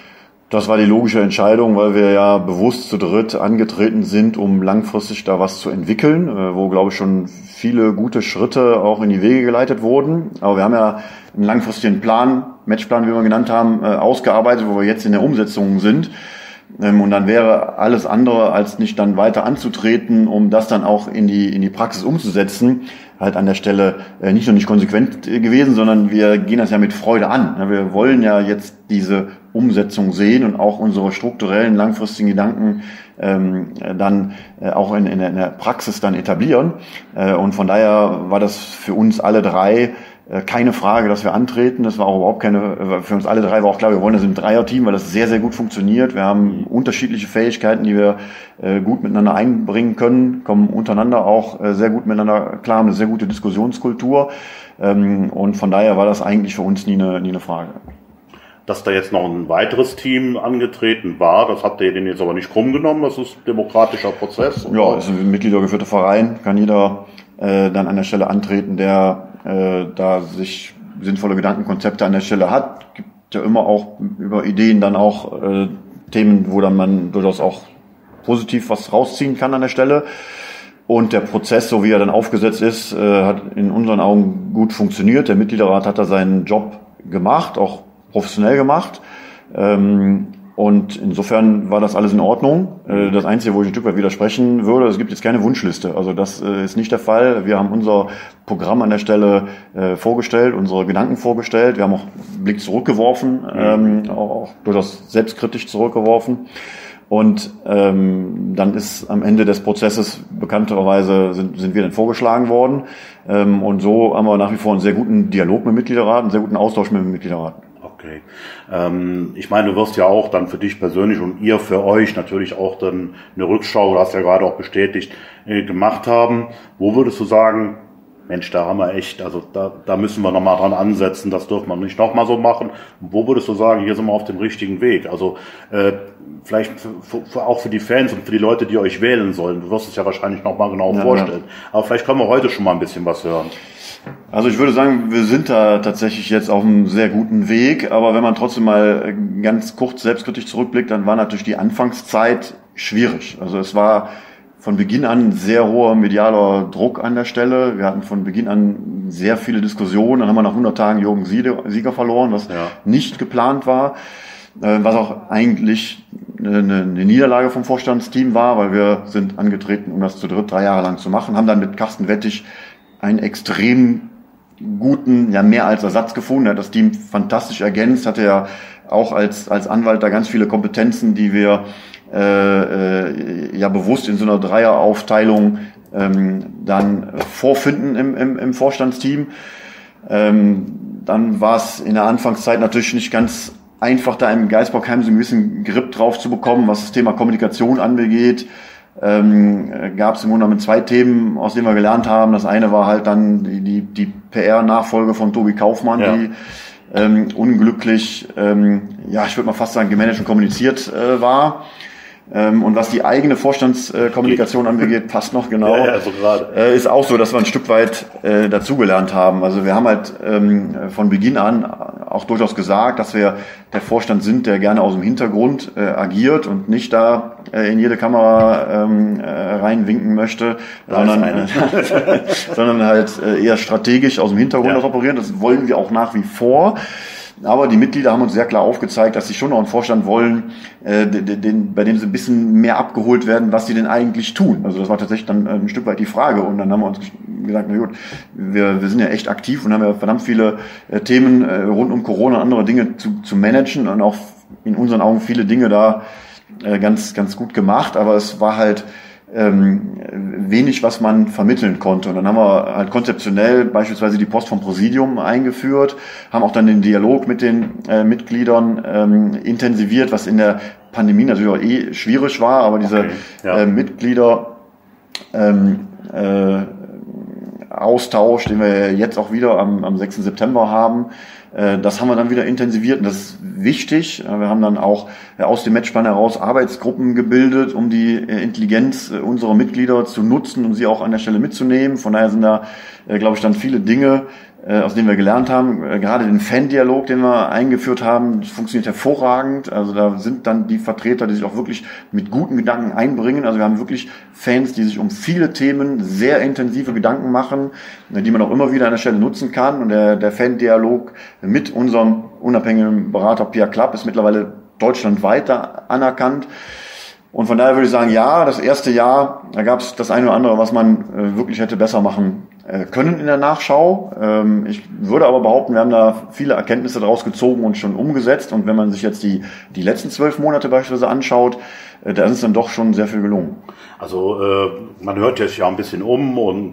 Das war die logische Entscheidung, weil wir ja bewusst zu dritt angetreten sind, um langfristig da was zu entwickeln, wo, glaube ich, schon viele gute Schritte auch in die Wege geleitet wurden. Aber wir haben ja einen langfristigen Matchplan, wie wir ihn genannt haben, ausgearbeitet, wo wir jetzt in der Umsetzung sind. Und dann wäre alles andere, als nicht dann weiter anzutreten, um das dann auch in die Praxis umzusetzen, halt an der Stelle nicht nur nicht konsequent gewesen, sondern wir gehen das ja mit Freude an. Wir wollen ja jetzt diese Umsetzung sehen und auch unsere strukturellen, langfristigen Gedanken dann auch in der Praxis dann etablieren. Und von daher war das für uns alle drei keine Frage, dass wir antreten. Das war auch überhaupt für uns alle drei war auch klar, wir wollen das im Dreierteam, weil das sehr, sehr gut funktioniert. Wir haben unterschiedliche Fähigkeiten, die wir gut miteinander einbringen können, kommen untereinander auch sehr gut miteinander klar, haben eine sehr gute Diskussionskultur. Und von daher war das eigentlich für uns nie eine Frage. Dass da jetzt noch ein weiteres Team angetreten war, das habt ihr denen jetzt aber nicht krumm genommen, das ist ein demokratischer Prozess. Oder? Ja, es ist ein mitgliedergeführter Verein, kann jeder dann an der Stelle antreten, der da sich sinnvolle Gedankenkonzepte an der Stelle hat. Gibt ja immer auch über Ideen dann auch Themen, wo dann man durchaus auch positiv was rausziehen kann an der Stelle. Und der Prozess, so wie er dann aufgesetzt ist, hat in unseren Augen gut funktioniert. Der Mitgliederrat hat da seinen Job gemacht, auch professionell gemacht. Und insofern war das alles in Ordnung. Das Einzige, wo ich ein Stück weit widersprechen würde, es gibt jetzt keine Wunschliste. Also das ist nicht der Fall. Wir haben unser Programm an der Stelle vorgestellt, unsere Gedanken vorgestellt. Wir haben auch einen Blick zurückgeworfen, auch durchaus selbstkritisch zurückgeworfen. Und dann ist am Ende des Prozesses bekannterweise sind wir dann vorgeschlagen worden. Und so haben wir nach wie vor einen sehr guten Dialog mit dem Mitgliederrat, einen sehr guten Austausch mit dem Mitgliederrat. Okay. Ich meine, du wirst ja auch dann für dich persönlich und ihr für euch natürlich auch dann eine Rückschau, du hast ja gerade auch bestätigt, gemacht haben. Wo würdest du sagen, Mensch, da haben wir echt, also da müssen wir nochmal dran ansetzen, das dürfen wir nicht nochmal so machen. Wo würdest du sagen, hier sind wir auf dem richtigen Weg? Also vielleicht auch für die Fans und für die Leute, die euch wählen sollen. Du wirst es ja wahrscheinlich nochmal genau vorstellen. Aber vielleicht können wir heute schon mal ein bisschen was hören. Also ich würde sagen, wir sind da tatsächlich jetzt auf einem sehr guten Weg, aber wenn man trotzdem mal ganz kurz selbstkritisch zurückblickt, dann war natürlich die Anfangszeit schwierig. Also es war von Beginn an sehr hoher medialer Druck an der Stelle. Wir hatten von Beginn an sehr viele Diskussionen. Dann haben wir nach 100 Tagen Jürgen Sieger verloren, was nicht geplant war, was auch eigentlich eine Niederlage vom Vorstandsteam war, weil wir sind angetreten, um das zu dritt 3 Jahre lang zu machen, haben dann mit Carsten Wettig einen extrem guten, ja mehr als Ersatz gefunden. Er hat das Team fantastisch ergänzt, hatte ja auch als Anwalt da ganz viele Kompetenzen, die wir ja bewusst in so einer Dreieraufteilung dann vorfinden im Vorstandsteam. Dann war es in der Anfangszeit natürlich nicht ganz einfach, da im Geisbockheim so einen gewissen Grip drauf zu bekommen, was das Thema Kommunikation angeht. Gab es im Grunde mit 2 Themen, aus denen wir gelernt haben. Das eine war halt dann die PR-Nachfolge von Tobi Kaufmann, die unglücklich, ja, ich würde mal fast sagen, gemanagt und kommuniziert war. Und was die eigene Vorstandskommunikation angeht, passt noch genau. Ja, so gerade. Ist auch so, dass wir ein Stück weit dazugelernt haben. Also wir haben halt von Beginn an auch durchaus gesagt, dass wir der Vorstand sind, der gerne aus dem Hintergrund agiert und nicht da in jede Kamera reinwinken möchte, sondern halt eher strategisch aus dem Hintergrund operieren. Das wollen wir auch nach wie vor. Aber die Mitglieder haben uns sehr klar aufgezeigt, dass sie schon noch einen Vorstand wollen, bei dem sie ein bisschen mehr abgeholt werden, was sie denn eigentlich tun. Also das war tatsächlich dann ein Stück weit die Frage. Und dann haben wir uns gesagt, na gut, wir sind ja echt aktiv und haben ja verdammt viele Themen rund um Corona und andere Dinge zu managen und auch in unseren Augen viele Dinge da ganz gut gemacht. Aber es war halt wenig, was man vermitteln konnte. Und dann haben wir halt konzeptionell beispielsweise die Post vom Präsidium eingeführt, haben auch dann den Dialog mit den Mitgliedern intensiviert, was in der Pandemie natürlich auch schwierig war, aber diese Mitglieder Austausch, den wir jetzt auch wieder am 6. September haben, das haben wir dann wieder intensiviert und das ist wichtig. Wir haben dann auch aus dem Matchplan heraus Arbeitsgruppen gebildet, um die Intelligenz unserer Mitglieder zu nutzen und sie auch an der Stelle mitzunehmen. Von daher sind da, glaube ich, dann viele Dinge aus dem wir gelernt haben. Gerade den Fan-Dialog, den wir eingeführt haben, funktioniert hervorragend. Also da sind dann die Vertreter, die sich auch wirklich mit guten Gedanken einbringen. Also wir haben wirklich Fans, die sich um viele Themen sehr intensive Gedanken machen, die man auch immer wieder an der Stelle nutzen kann. Und der Fan-Dialog mit unserem unabhängigen Berater Pierre Klapp ist mittlerweile deutschlandweit anerkannt. Und von daher würde ich sagen, ja, das erste Jahr, da gab es das eine oder andere, was man wirklich hätte besser machen können in der Nachschau. Ich würde aber behaupten, wir haben da viele Erkenntnisse daraus gezogen und schon umgesetzt. Und wenn man sich jetzt die letzten 12 Monate beispielsweise anschaut, da ist es dann doch schon sehr viel gelungen. Also man hört jetzt ja ein bisschen und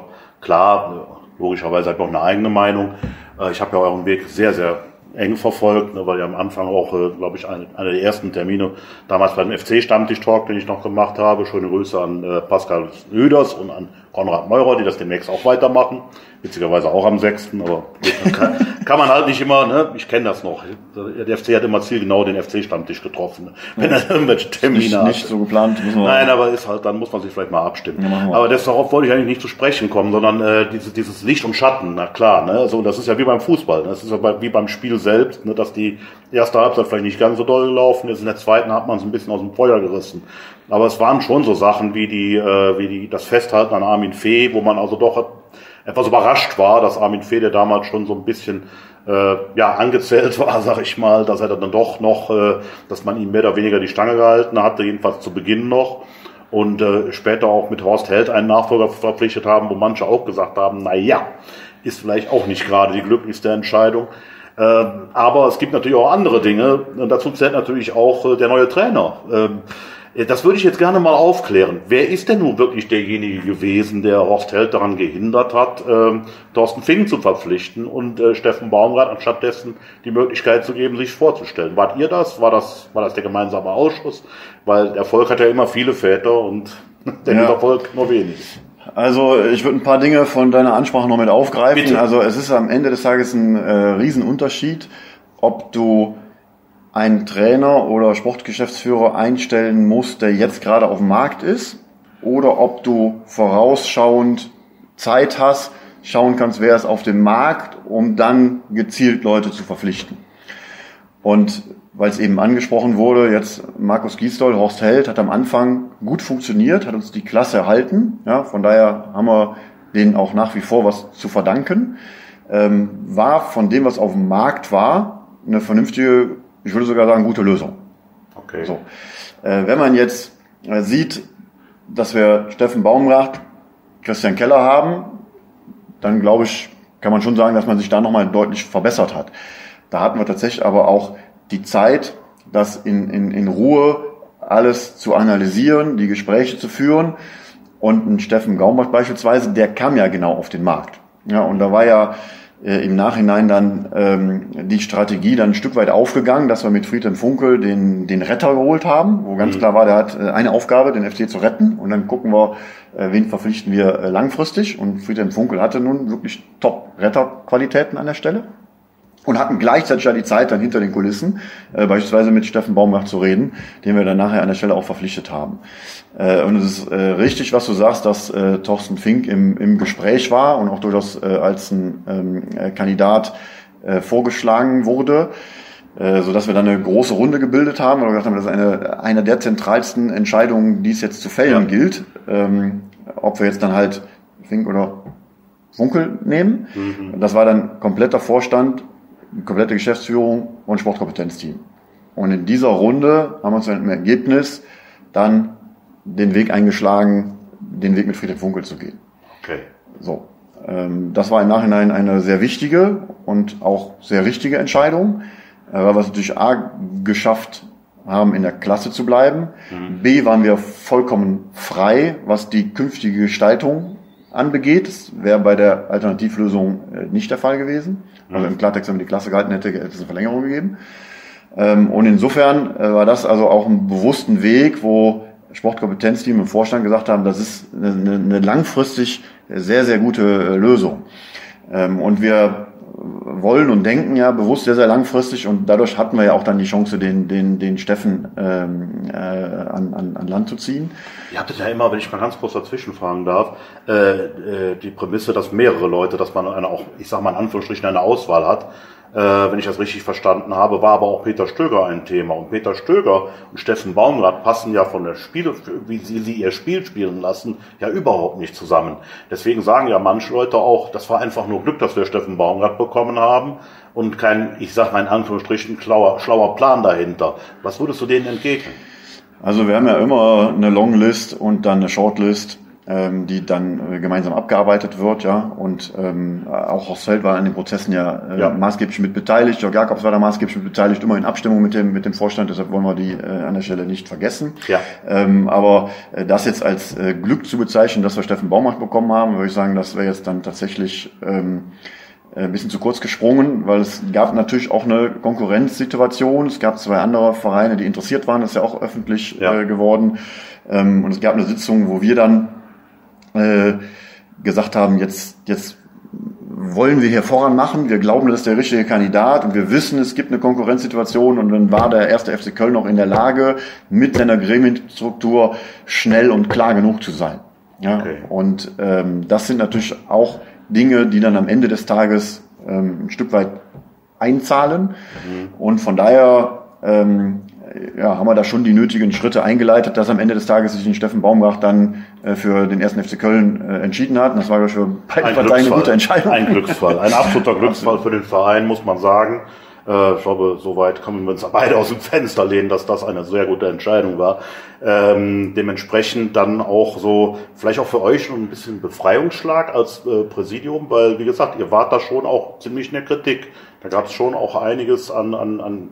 klar, logischerweise hat man auch eine eigene Meinung. Ich habe ja euren Weg sehr, sehr eng verfolgt, weil ja am Anfang auch, glaube ich, einer der ersten Termine damals beim FC-Stammtisch-Talk, den ich noch gemacht habe. Schöne Grüße an Pascal Oeders und an Konrad Meurer, die das demnächst auch weitermachen. Witzigerweise auch am 6., aber kann man halt nicht immer, ne? Ich kenne das noch. Der FC hat immer zielgenau den FC-Stammtisch getroffen, ne? Wenn er irgendwelche Termine hat. Nicht so geplant. Nein, aber ist halt, dann muss man sich vielleicht mal abstimmen. Ja, aber darauf wollte ich eigentlich nicht zu sprechen kommen, sondern dieses Licht und Schatten, na klar, ne? Also das ist ja wie beim Fußball, ne? Das ist ja wie beim Spiel selbst, ne? Dass die erste Halbzeit vielleicht nicht ganz so doll gelaufen ist, in der zweiten hat man es ein bisschen aus dem Feuer gerissen. Aber es waren schon so Sachen wie das Festhalten an Armin Fee, wo man also doch etwas überrascht war, dass Armin Fee, der damals schon so ein bisschen angezählt war, sag ich mal, dass er dann doch noch, dass man ihm mehr oder weniger die Stange gehalten hatte, jedenfalls zu Beginn noch. Und später auch mit Horst Held einen Nachfolger verpflichtet haben, wo manche auch gesagt haben, na ja, ist vielleicht auch nicht gerade die glücklichste Entscheidung. Aber es gibt natürlich auch andere Dinge. Und dazu zählt natürlich auch der neue Trainer. Das würde ich jetzt gerne mal aufklären. Wer ist denn nun wirklich derjenige gewesen, der Horst Held daran gehindert hat, Thorsten Fink zu verpflichten und Steffen Baumgart anstatt dessen die Möglichkeit zu geben, sich vorzustellen? Wart ihr das? War das der gemeinsame Ausschuss? Weil Erfolg hat ja immer viele Väter und der Erfolg nur wenig. Also ich würde ein paar Dinge von deiner Ansprache noch mit aufgreifen. Bitte. Also es ist am Ende des Tages ein Riesenunterschied, ob du einen Trainer oder Sportgeschäftsführer einstellen musst, der jetzt gerade auf dem Markt ist, oder ob du vorausschauend Zeit hast, schauen kannst, wer ist auf dem Markt, um dann gezielt Leute zu verpflichten. Und weil es eben angesprochen wurde, jetzt Markus Gisdol, Horst Held, hat am Anfang gut funktioniert, hat uns die Klasse erhalten. Ja, von daher haben wir denen auch nach wie vor was zu verdanken. War von dem, was auf dem Markt war, eine vernünftige, ich würde sogar sagen, gute Lösung. Okay. So. Wenn man jetzt sieht, dass wir Steffen Baumgart, Christian Keller haben, dann glaube ich, kann man schon sagen, dass man sich da nochmal deutlich verbessert hat. Da hatten wir tatsächlich aber auch die Zeit, das in Ruhe alles zu analysieren, die Gespräche zu führen. Und ein Steffen Baumgart beispielsweise, der kam ja genau auf den Markt. Ja, und da war ja im Nachhinein dann die Strategie dann ein Stück weit aufgegangen, dass wir mit Friedhelm Funkel den Retter geholt haben, wo ganz klar war, der hat eine Aufgabe, den FC zu retten, und dann gucken wir, wen verpflichten wir langfristig, und Friedhelm Funkel hatte nun wirklich Top-Retter-Qualitäten an der Stelle und hatten gleichzeitig ja die Zeit, dann hinter den Kulissen beispielsweise mit Steffen Baumgart zu reden, den wir dann nachher an der Stelle auch verpflichtet haben. Und es ist richtig, was du sagst, dass Thorsten Fink im Gespräch war und auch durchaus als ein Kandidat vorgeschlagen wurde, sodass wir dann eine große Runde gebildet haben, weil wir gesagt haben, das ist eine der zentralsten Entscheidungen, die es jetzt zu fällen gilt, ob wir jetzt dann halt Fink oder Funkel nehmen. Das war dann kompletter Vorstand, komplette Geschäftsführung und Sportkompetenzteam. Und in dieser Runde haben wir uns im Ergebnis dann den Weg eingeschlagen, den Weg mit Friedhelm Funkel zu gehen. Okay. So, das war im Nachhinein eine sehr wichtige und auch sehr richtige Entscheidung, weil wir es natürlich A, geschafft haben, in der Klasse zu bleiben. B, waren wir vollkommen frei, was die künftige Gestaltung anbegeht. Das wäre bei der Alternativlösung nicht der Fall gewesen. Also im Klartext, wenn man die Klasse gehalten hätte, hätte es eine Verlängerung gegeben. Und insofern war das also auch ein bewussten Weg, wo Sportkompetenzteam im Vorstand gesagt haben, das ist eine langfristig sehr, sehr gute Lösung. Und wir wollen und denken ja bewusst sehr, sehr langfristig und dadurch hatten wir ja auch dann die Chance, den Steffen an Land zu ziehen. Ihr habt es ja immer, wenn ich mal ganz kurz dazwischen fragen darf, die Prämisse, dass mehrere Leute, dass man auch, ich sag mal in Anführungsstrichen, eine Auswahl hat. Wenn ich das richtig verstanden habe, war aber auch Peter Stöger ein Thema. Und Peter Stöger und Steffen Baumgart passen ja von der Spiele, wie sie ihr Spiel spielen lassen, ja überhaupt nicht zusammen. Deswegen sagen ja manche Leute auch, das war einfach nur Glück, dass wir Steffen Baumgart bekommen haben und kein, ich sag mal in Anführungsstrichen, schlauer Plan dahinter. Was würdest du denen entgegnen? Also wir haben ja immer eine Longlist und dann eine Shortlist, die dann gemeinsam abgearbeitet wird, ja. Und auch Horst Held war an den Prozessen ja maßgeblich mit beteiligt. Jörg Jakobs war da maßgeblich mit beteiligt, immer in Abstimmung mit dem Vorstand. Deshalb wollen wir die an der Stelle nicht vergessen. Ja. Aber das jetzt als Glück zu bezeichnen, dass wir Steffen Baumgart bekommen haben, würde ich sagen, das wäre jetzt dann tatsächlich ein bisschen zu kurz gesprungen, weil es gab natürlich auch eine Konkurrenzsituation. Es gab 2 andere Vereine, die interessiert waren. Das ist ja auch öffentlich geworden. Und es gab eine Sitzung, wo wir dann gesagt haben, jetzt wollen wir hier voran machen, wir glauben, das ist der richtige Kandidat und wir wissen, es gibt eine Konkurrenzsituation und dann war der erste FC Köln auch in der Lage, mit seiner Gremienstruktur schnell und klar genug zu sein. Ja? Okay. Und das sind natürlich auch Dinge, die dann am Ende des Tages ein Stück weit einzahlen und von daher haben wir da schon die nötigen Schritte eingeleitet, dass am Ende des Tages sich Steffen Baumgart dann für den 1. FC Köln entschieden hat. Und das war, glaube ich, für beide Parteien eine gute Entscheidung. Ein Glücksfall, ein absoluter Glücksfall für den Verein, muss man sagen. Ich glaube, soweit können wir uns beide aus dem Fenster lehnen, dass das eine sehr gute Entscheidung war. Dementsprechend dann auch so, vielleicht auch für euch ein bisschen Befreiungsschlag als Präsidium, weil, wie gesagt, ihr wart da schon auch ziemlich in der Kritik. Da gab es schon auch einiges an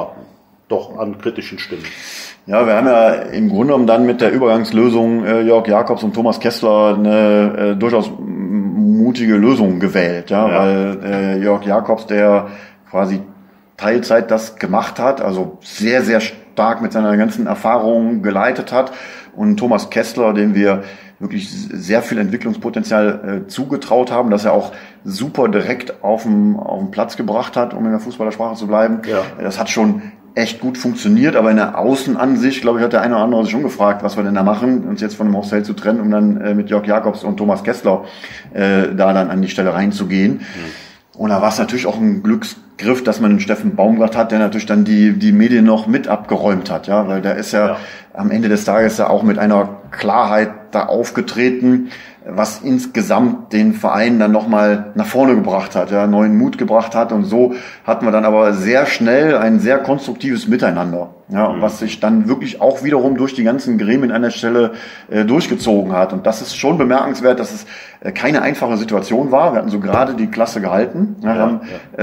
kritischen Stimmen. Ja, wir haben ja im Grunde genommen dann mit der Übergangslösung Jörg Jakobs und Thomas Kessler eine durchaus mutige Lösung gewählt, weil Jörg Jakobs, der quasi Teilzeit das gemacht hat, also sehr, sehr stark mit seiner ganzen Erfahrung geleitet hat und Thomas Kessler, dem wir wirklich sehr viel Entwicklungspotenzial zugetraut haben, dass er auch super direkt auf den Platz gebracht hat, um in der Fußballersprache zu bleiben. Ja. Das hat schon echt gut funktioniert, aber in der Außenansicht, glaube ich, hat der eine oder andere sich schon gefragt, was wir denn da machen, uns jetzt von dem Horst Held zu trennen, um dann mit Jörg Jakobs und Thomas Kessler da dann an die Stelle reinzugehen. Und da war es natürlich auch ein Glücksgriff, dass man einen Steffen Baumgart hat, der natürlich dann die Medien noch mit abgeräumt hat, ja, weil der ist ja am Ende des Tages ja auch mit einer Klarheit da aufgetreten, was insgesamt den Verein dann nochmal nach vorne gebracht hat, ja, neuen Mut gebracht hat und so hatten wir dann aber sehr schnell ein sehr konstruktives Miteinander, ja, was sich dann wirklich auch wiederum durch die ganzen Gremien an der Stelle durchgezogen hat und das ist schon bemerkenswert, dass es keine einfache Situation war, wir hatten so gerade die Klasse gehalten, haben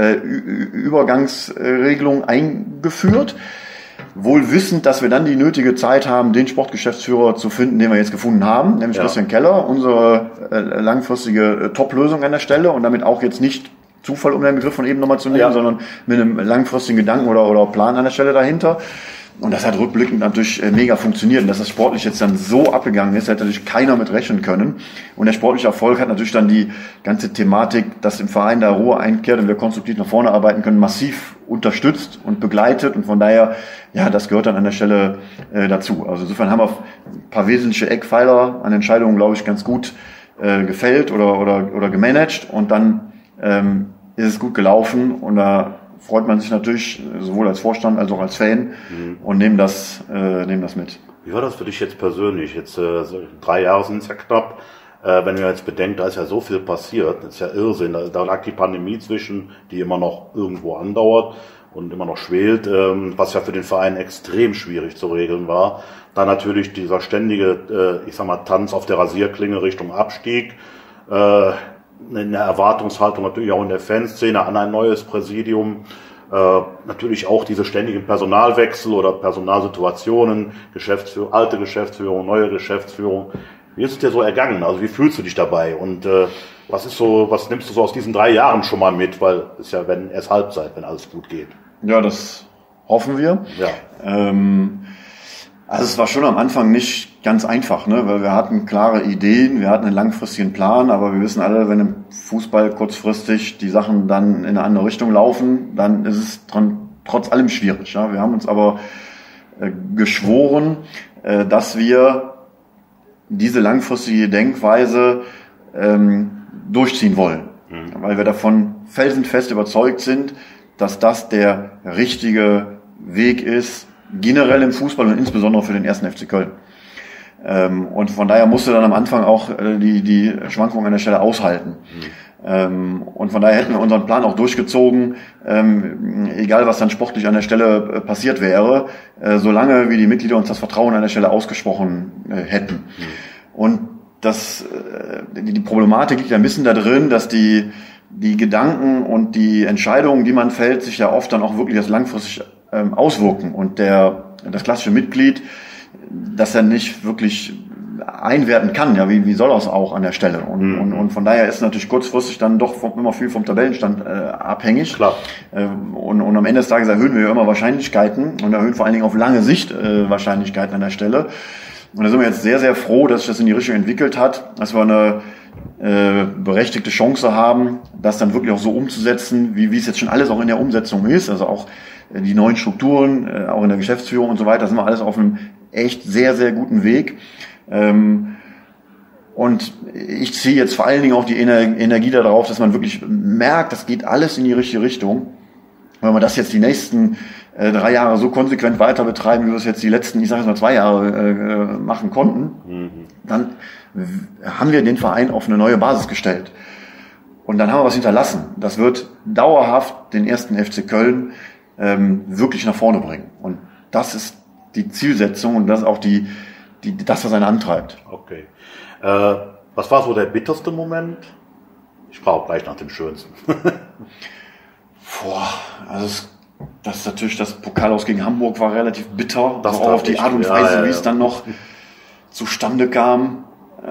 Übergangsregelungen eingeführt, wohl wissend, dass wir dann die nötige Zeit haben, den Sportgeschäftsführer zu finden, den wir jetzt gefunden haben, nämlich Christian Keller, unsere langfristige Top-Lösung an der Stelle und damit auch jetzt nicht Zufall, um den Begriff von eben nochmal zu nehmen, sondern mit einem langfristigen Gedanken oder Plan an der Stelle dahinter. Und das hat rückblickend natürlich mega funktioniert. Und dass das sportlich jetzt dann so abgegangen ist, hätte natürlich keiner mit rechnen können. Und der sportliche Erfolg hat natürlich dann die ganze Thematik, dass im Verein da Ruhe einkehrt und wir konstruktiv nach vorne arbeiten können, massiv unterstützt und begleitet. Und von daher, das gehört dann an der Stelle dazu. Also insofern haben wir ein paar wesentliche Eckpfeiler an Entscheidungen, glaube ich, ganz gut gefällt oder gemanagt. Und dann ist es gut gelaufen und da freut man sich natürlich sowohl als Vorstand als auch als Fan und nehmen das mit. Wie war das für dich jetzt persönlich? Jetzt 3 Jahre sind es ja knapp. Wenn man jetzt bedenkt, da ist ja so viel passiert, das ist ja Irrsinn. Da lag die Pandemie zwischen, die immer noch irgendwo andauert und immer noch schwelt, was ja für den Verein extrem schwierig zu regeln war. Dann natürlich dieser ständige, Tanz auf der Rasierklinge Richtung Abstieg. Eine Erwartungshaltung natürlich auch in der Fanszene an ein neues Präsidium, natürlich auch diese ständigen Personalwechsel oder Personalsituationen, alte Geschäftsführung, neue Geschäftsführung. Wie ist es dir so ergangen? Also wie fühlst du dich dabei? Und was nimmst du so aus diesen 3 Jahren schon mal mit? Weil es ist ja erst Halbzeit, wenn alles gut geht. Ja, das hoffen wir. Ja. Also es war schon am Anfang nicht ganz einfach, ne? Weil wir hatten klare Ideen, wir hatten einen langfristigen Plan, aber wir wissen alle, wenn im Fußball kurzfristig die Sachen dann in eine andere Richtung laufen, dann ist es trotz allem schwierig. Ja? Wir haben uns aber geschworen, dass wir diese langfristige Denkweise durchziehen wollen, weil wir davon felsenfest überzeugt sind, dass das der richtige Weg ist, generell im Fußball und insbesondere für den 1. FC Köln. Und von daher musste dann am Anfang auch die Schwankungen an der Stelle aushalten. Und von daher hätten wir unseren Plan auch durchgezogen, egal was dann sportlich an der Stelle passiert wäre, solange wie die Mitglieder uns das Vertrauen an der Stelle ausgesprochen hätten. Und die Problematik liegt ein bisschen da drin, dass die Gedanken und die Entscheidungen, die man fällt, sich ja oft dann auch wirklich als langfristig auswirken. Und das klassische Mitglied, das er nicht wirklich einwerten kann, ja, wie soll das auch an der Stelle? Und von daher ist natürlich kurzfristig dann doch immer viel vom Tabellenstand abhängig. Klar. Und am Ende des Tages erhöhen wir ja immer Wahrscheinlichkeiten und erhöhen vor allen Dingen auf lange Sicht Wahrscheinlichkeiten an der Stelle. Und da sind wir jetzt sehr, sehr froh, dass sich das in die Richtung entwickelt hat, dass wir eine berechtigte Chance haben, das dann wirklich auch so umzusetzen, wie es jetzt schon alles auch in der Umsetzung ist, also auch die neuen Strukturen, auch in der Geschäftsführung und so weiter, sind wir alles auf einem echt sehr, sehr guten Weg. Und ich ziehe jetzt vor allen Dingen auch die Energie darauf, dass man wirklich merkt, das geht alles in die richtige Richtung. Wenn wir das jetzt die nächsten 3 Jahre so konsequent weiter betreiben, wie wir es jetzt die letzten, ich sage jetzt mal 2 Jahre machen konnten, dann haben wir den Verein auf eine neue Basis gestellt. Und dann haben wir was hinterlassen. Das wird dauerhaft den 1. FC Köln wirklich nach vorne bringen. Und das ist die Zielsetzung und das ist auch das, was einen antreibt. Okay. Was war so der bitterste Moment? Ich frage gleich nach dem schönsten. Also das ist natürlich das Pokal aus gegen Hamburg war relativ bitter. Das auch auf die Art und Weise, wie es dann noch zustande kam.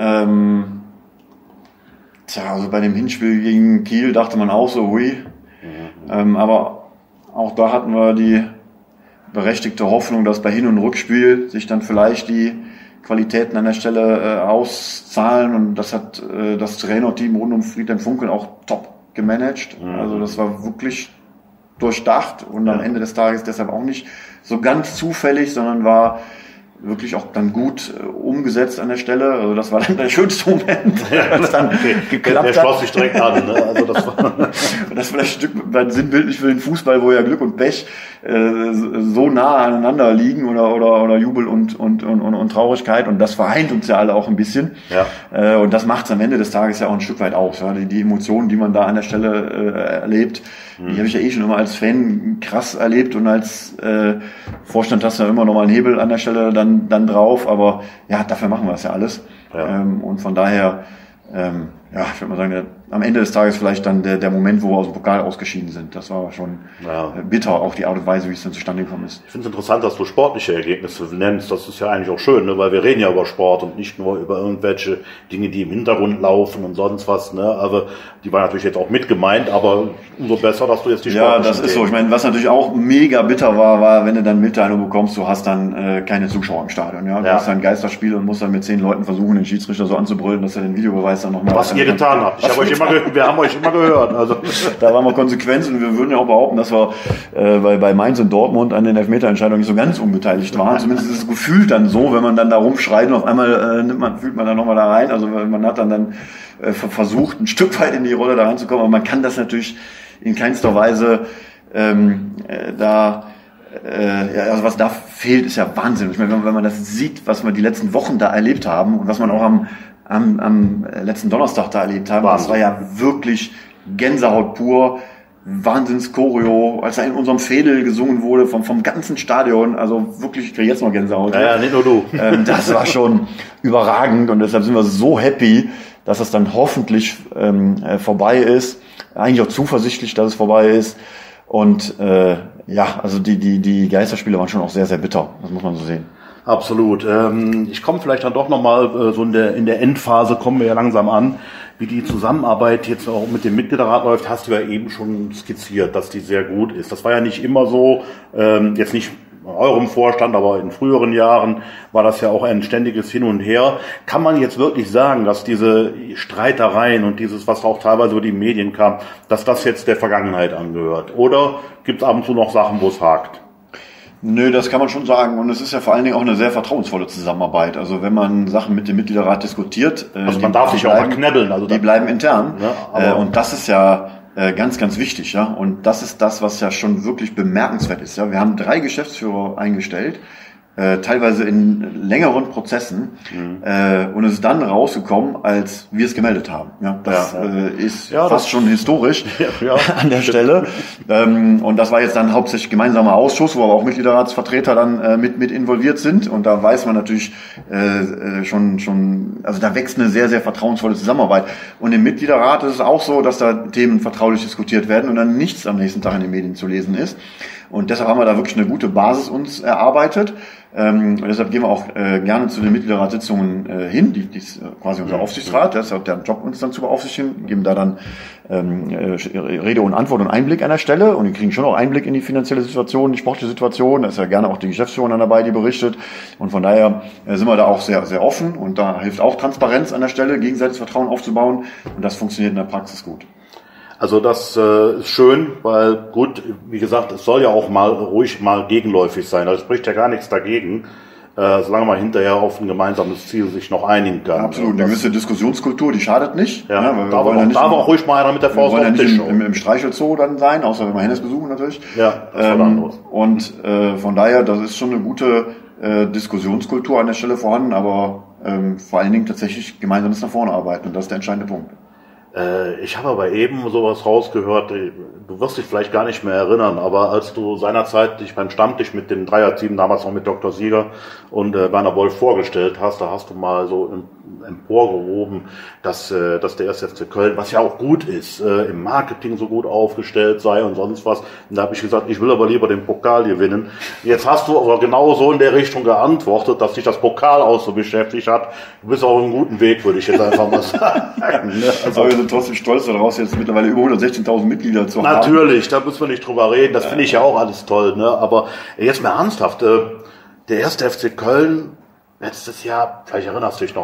Also bei dem Hinspiel gegen Kiel dachte man auch so, hui. Aber auch da hatten wir die berechtigte Hoffnung, dass bei Hin- und Rückspiel sich dann vielleicht die Qualitäten an der Stelle auszahlen. Und das hat das Trainerteam rund um Friedhelm Funkel auch top gemanagt. Also das war wirklich durchdacht und am Ende des Tages deshalb auch nicht so ganz zufällig, sondern war wirklich auch dann gut umgesetzt an der Stelle. Also das war dann der schönste Moment, als dann geklappt hat. Der schloss sich direkt an. Ne? Also das war das vielleicht ein Stück weit sinnbildlich für den Fußball, wo ja Glück und Pech so nah aneinander liegen oder Jubel und Traurigkeit. Und das vereint uns ja alle auch ein bisschen. Ja. Und das macht es am Ende des Tages ja auch ein Stück weit aus. Ja? Die Emotionen, die man da an der Stelle erlebt, die habe ich ja schon immer als Fan krass erlebt und als Vorstand hast du ja immer noch mal einen Hebel an der Stelle dann drauf, aber ja, dafür machen wir es ja alles. Ja. Und von daher, ich würde mal sagen, am Ende des Tages vielleicht dann der Moment, wo wir aus dem Pokal ausgeschieden sind. Das war schon bitter, auch die Art und Weise, wie es dann zustande gekommen ist. Ich finde es interessant, dass du sportliche Ergebnisse nennst. Das ist ja eigentlich auch schön, ne? Weil wir reden ja über Sport und nicht nur über irgendwelche Dinge, die im Hintergrund laufen und sonst was. Ne? Also die waren natürlich jetzt auch mit gemeint, aber umso besser, dass du jetzt die sportlichen... Ja, das ist so. Ich meine, was natürlich auch mega bitter war, wenn du dann Mitteilung bekommst, du hast dann keine Zuschauer im Stadion. Ja? Du hast dann ein Geisterspiel und musst dann mit 10 Leuten versuchen, den Schiedsrichter so anzubrüllen, dass er den Videobeweis dann nochmal... Was ihr getan habt. Wir haben euch immer gehört. Also. Da waren wir konsequent und wir würden ja auch behaupten, dass wir bei Mainz und Dortmund an den Elfmeterentscheidungen nicht so ganz unbeteiligt waren. Zumindest ist es gefühlt dann so, wenn man dann da rumschreit und auf einmal fühlt man dann nochmal da rein. Also man hat dann versucht, ein Stück weit in die Rolle da reinzukommen, aber man kann das natürlich in keinster Weise also was da fehlt, ist ja Wahnsinn. Ich meine, wenn man das sieht, was wir die letzten Wochen da erlebt haben und was man auch am letzten Donnerstag da erlebt haben, das war ja wirklich Gänsehaut pur, Wahnsinns-Choreo, als da in unserem Fädel gesungen wurde vom ganzen Stadion, also wirklich, ich kriege jetzt noch Gänsehaut. Ja, nicht nur du. Das war schon überragend und deshalb sind wir so happy, dass das dann hoffentlich vorbei ist, eigentlich auch zuversichtlich, dass es vorbei ist und also die Geisterspiele waren schon auch sehr, sehr bitter, das muss man so sehen. Absolut. Ich komme vielleicht dann doch nochmal so in der Endphase, kommen wir ja langsam an, wie die Zusammenarbeit jetzt auch mit dem Mitgliederrat läuft, hast du ja eben schon skizziert, dass die sehr gut ist. Das war ja nicht immer so, jetzt nicht eurem Vorstand, aber in früheren Jahren war das ja auch ein ständiges Hin und Her. Kann man jetzt wirklich sagen, dass diese Streitereien und dieses, was auch teilweise über die Medien kam, dass das jetzt der Vergangenheit angehört? Oder gibt es ab und zu noch Sachen, wo es hakt? Nö, das kann man schon sagen. Und es ist ja vor allen Dingen auch eine sehr vertrauensvolle Zusammenarbeit. Also wenn man Sachen mit dem Mitgliederrat diskutiert, also man darf sich auch mal knebeln. Also die bleiben intern. Ja, und das ist ja ganz, ganz wichtig. Ja. Und das ist das, was ja schon wirklich bemerkenswert ist. Ja. Wir haben 3 Geschäftsführer eingestellt, teilweise in längeren Prozessen. Und es ist dann rausgekommen, als wir es gemeldet haben. Ja, das ist fast schon historisch an der Stelle. Und das war jetzt dann hauptsächlich gemeinsamer Ausschuss, wo aber auch Mitgliederratsvertreter dann mit involviert sind. Und da weiß man natürlich schon, also da wächst eine sehr, sehr vertrauensvolle Zusammenarbeit. Und im Mitgliederrat ist es auch so, dass da Themen vertraulich diskutiert werden und dann nichts am nächsten Tag in den Medien zu lesen ist. Und deshalb haben wir da wirklich eine gute Basis uns erarbeitet. Und deshalb gehen wir auch gerne zu den Mitgliederratssitzungen hin. Die ist quasi unser Aufsichtsrat, das ist der Job, uns dann zu beaufsichtigen, geben da dann Rede und Antwort und Einblick an der Stelle. Und die kriegen schon auch Einblick in die finanzielle Situation, die sportliche Situation. Da ist ja gerne auch die Geschäftsführung dann dabei, die berichtet. Und von daher sind wir da auch sehr, sehr offen. Und da hilft auch Transparenz an der Stelle, gegenseitiges Vertrauen aufzubauen. Und das funktioniert in der Praxis gut. Also das ist schön, weil gut, wie gesagt, es soll ja auch mal ruhig mal gegenläufig sein. Also es spricht ja gar nichts dagegen, solange man hinterher auf ein gemeinsames Ziel sich noch einigen kann. Absolut, eine gewisse Diskussionskultur, die schadet nicht. Ja, weil darf auch ruhig mal einer mit der Faust auf den Tisch. Wir wollen ja nicht im Streichelzoo dann sein, außer wenn wir Hennes besuchen natürlich. Ja, das ist was anderes. Und von daher, das ist schon eine gute Diskussionskultur an der Stelle vorhanden, aber vor allen Dingen tatsächlich gemeinsames nach vorne arbeiten. Und das ist der entscheidende Punkt. Ich habe aber eben sowas rausgehört, du wirst dich vielleicht gar nicht mehr erinnern, aber als du seinerzeit dich beim Stammtisch mit dem Dreierteam, damals noch mit Dr. Sieger und Werner Wolf vorgestellt hast, da hast du mal so emporgehoben, dass der 1. FC Köln, was ja auch gut ist, im Marketing so gut aufgestellt sei und sonst was. Und da habe ich gesagt, ich will aber lieber den Pokal gewinnen. Jetzt hast du aber genau so in der Richtung geantwortet, dass dich das Pokal auch so beschäftigt hat. Du bist auf einem guten Weg, würde ich jetzt einfach mal sagen. Also wir sind trotzdem stolz daraus, jetzt mittlerweile über 116.000 Mitglieder zu haben. Natürlich, da müssen wir nicht drüber reden. Das finde ich ja auch alles toll. Ne? Aber jetzt mal ernsthaft, der 1. FC Köln, letztes Jahr, vielleicht erinnerst du dich noch,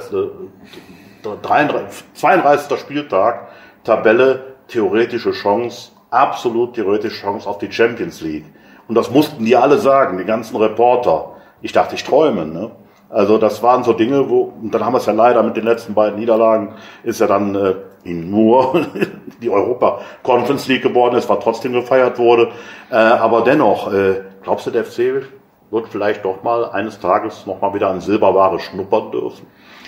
32. Spieltag, Tabelle, theoretische Chance, absolut theoretische Chance auf die Champions League. Und das mussten die alle sagen, die ganzen Reporter. Ich dachte, ich träume, ne? Also das waren so Dinge, und dann haben wir es ja leider mit den letzten beiden Niederlagen, ist ja dann nur die Europa Conference League geworden ist, was trotzdem gefeiert wurde. Aber dennoch, glaubst du, der FC wird vielleicht doch mal eines Tages noch mal wieder an Silberware schnuppern dürfen?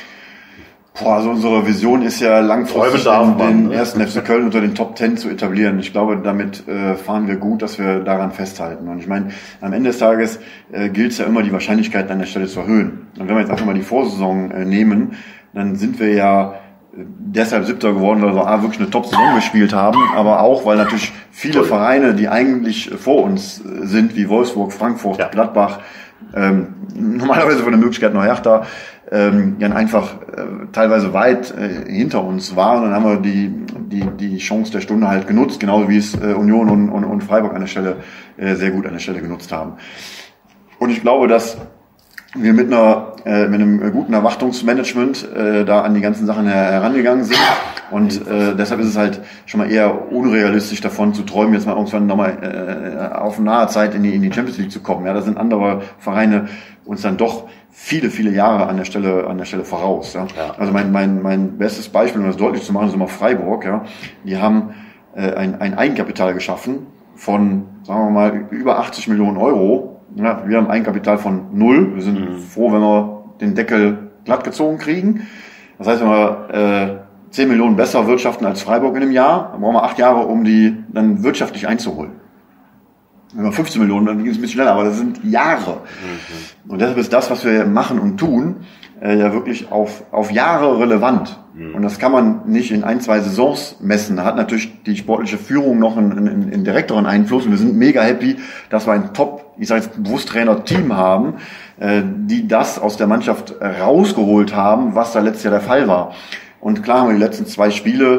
Also unsere Vision ist ja langfristig den 1. FC Köln unter den Top 10 zu etablieren. Ich glaube, damit fahren wir gut, dass wir daran festhalten. Und ich meine, am Ende des Tages gilt es ja immer, die Wahrscheinlichkeit an der Stelle zu erhöhen. Und wenn wir jetzt einfach mal die Vorsaison nehmen, dann sind wir ja deshalb Siebter geworden, weil wir wirklich eine Top-Saison gespielt haben, aber auch, weil natürlich viele Vereine, die eigentlich vor uns sind, wie Wolfsburg, Frankfurt, Gladbach, normalerweise von der Möglichkeit noch Hertha, dann einfach teilweise weit hinter uns waren. Und dann haben wir die Chance der Stunde halt genutzt, genauso wie es Union und Freiburg an der Stelle sehr gut an der Stelle genutzt haben. Und ich glaube, dass wir mit einem guten Erwartungsmanagement da an die ganzen Sachen herangegangen sind. Und deshalb ist es halt schon mal eher unrealistisch davon zu träumen, jetzt mal irgendwann nochmal auf nahe Zeit in die Champions League zu kommen. Ja, da sind andere Vereine uns dann doch viele, viele Jahre an der Stelle voraus. Ja. Also mein bestes Beispiel, um das deutlich zu machen, ist immer Freiburg. Ja. Die haben ein Eigenkapital geschaffen von, sagen wir mal, über 80 Millionen Euro. Ja, wir haben ein Eigenkapital von 0. Wir sind froh, wenn wir den Deckel glatt gezogen kriegen. Das heißt, wenn wir 10 Millionen besser wirtschaften als Freiburg in einem Jahr, dann brauchen wir 8 Jahre, um die dann wirtschaftlich einzuholen. Wenn wir 15 Millionen, dann geht es ein bisschen schneller, aber das sind Jahre. Und deshalb ist das, was wir machen und tun, ja wirklich auf Jahre relevant. Und das kann man nicht in 1-2 Saisons messen. Da hat natürlich die sportliche Führung noch einen direkteren Einfluss. Und wir sind mega happy, dass wir ein Top, ich sage jetzt bewusst Trainer-Team haben, die das aus der Mannschaft rausgeholt haben, was da letztes Jahr der Fall war. Und klar haben wir die letzten 2 Spiele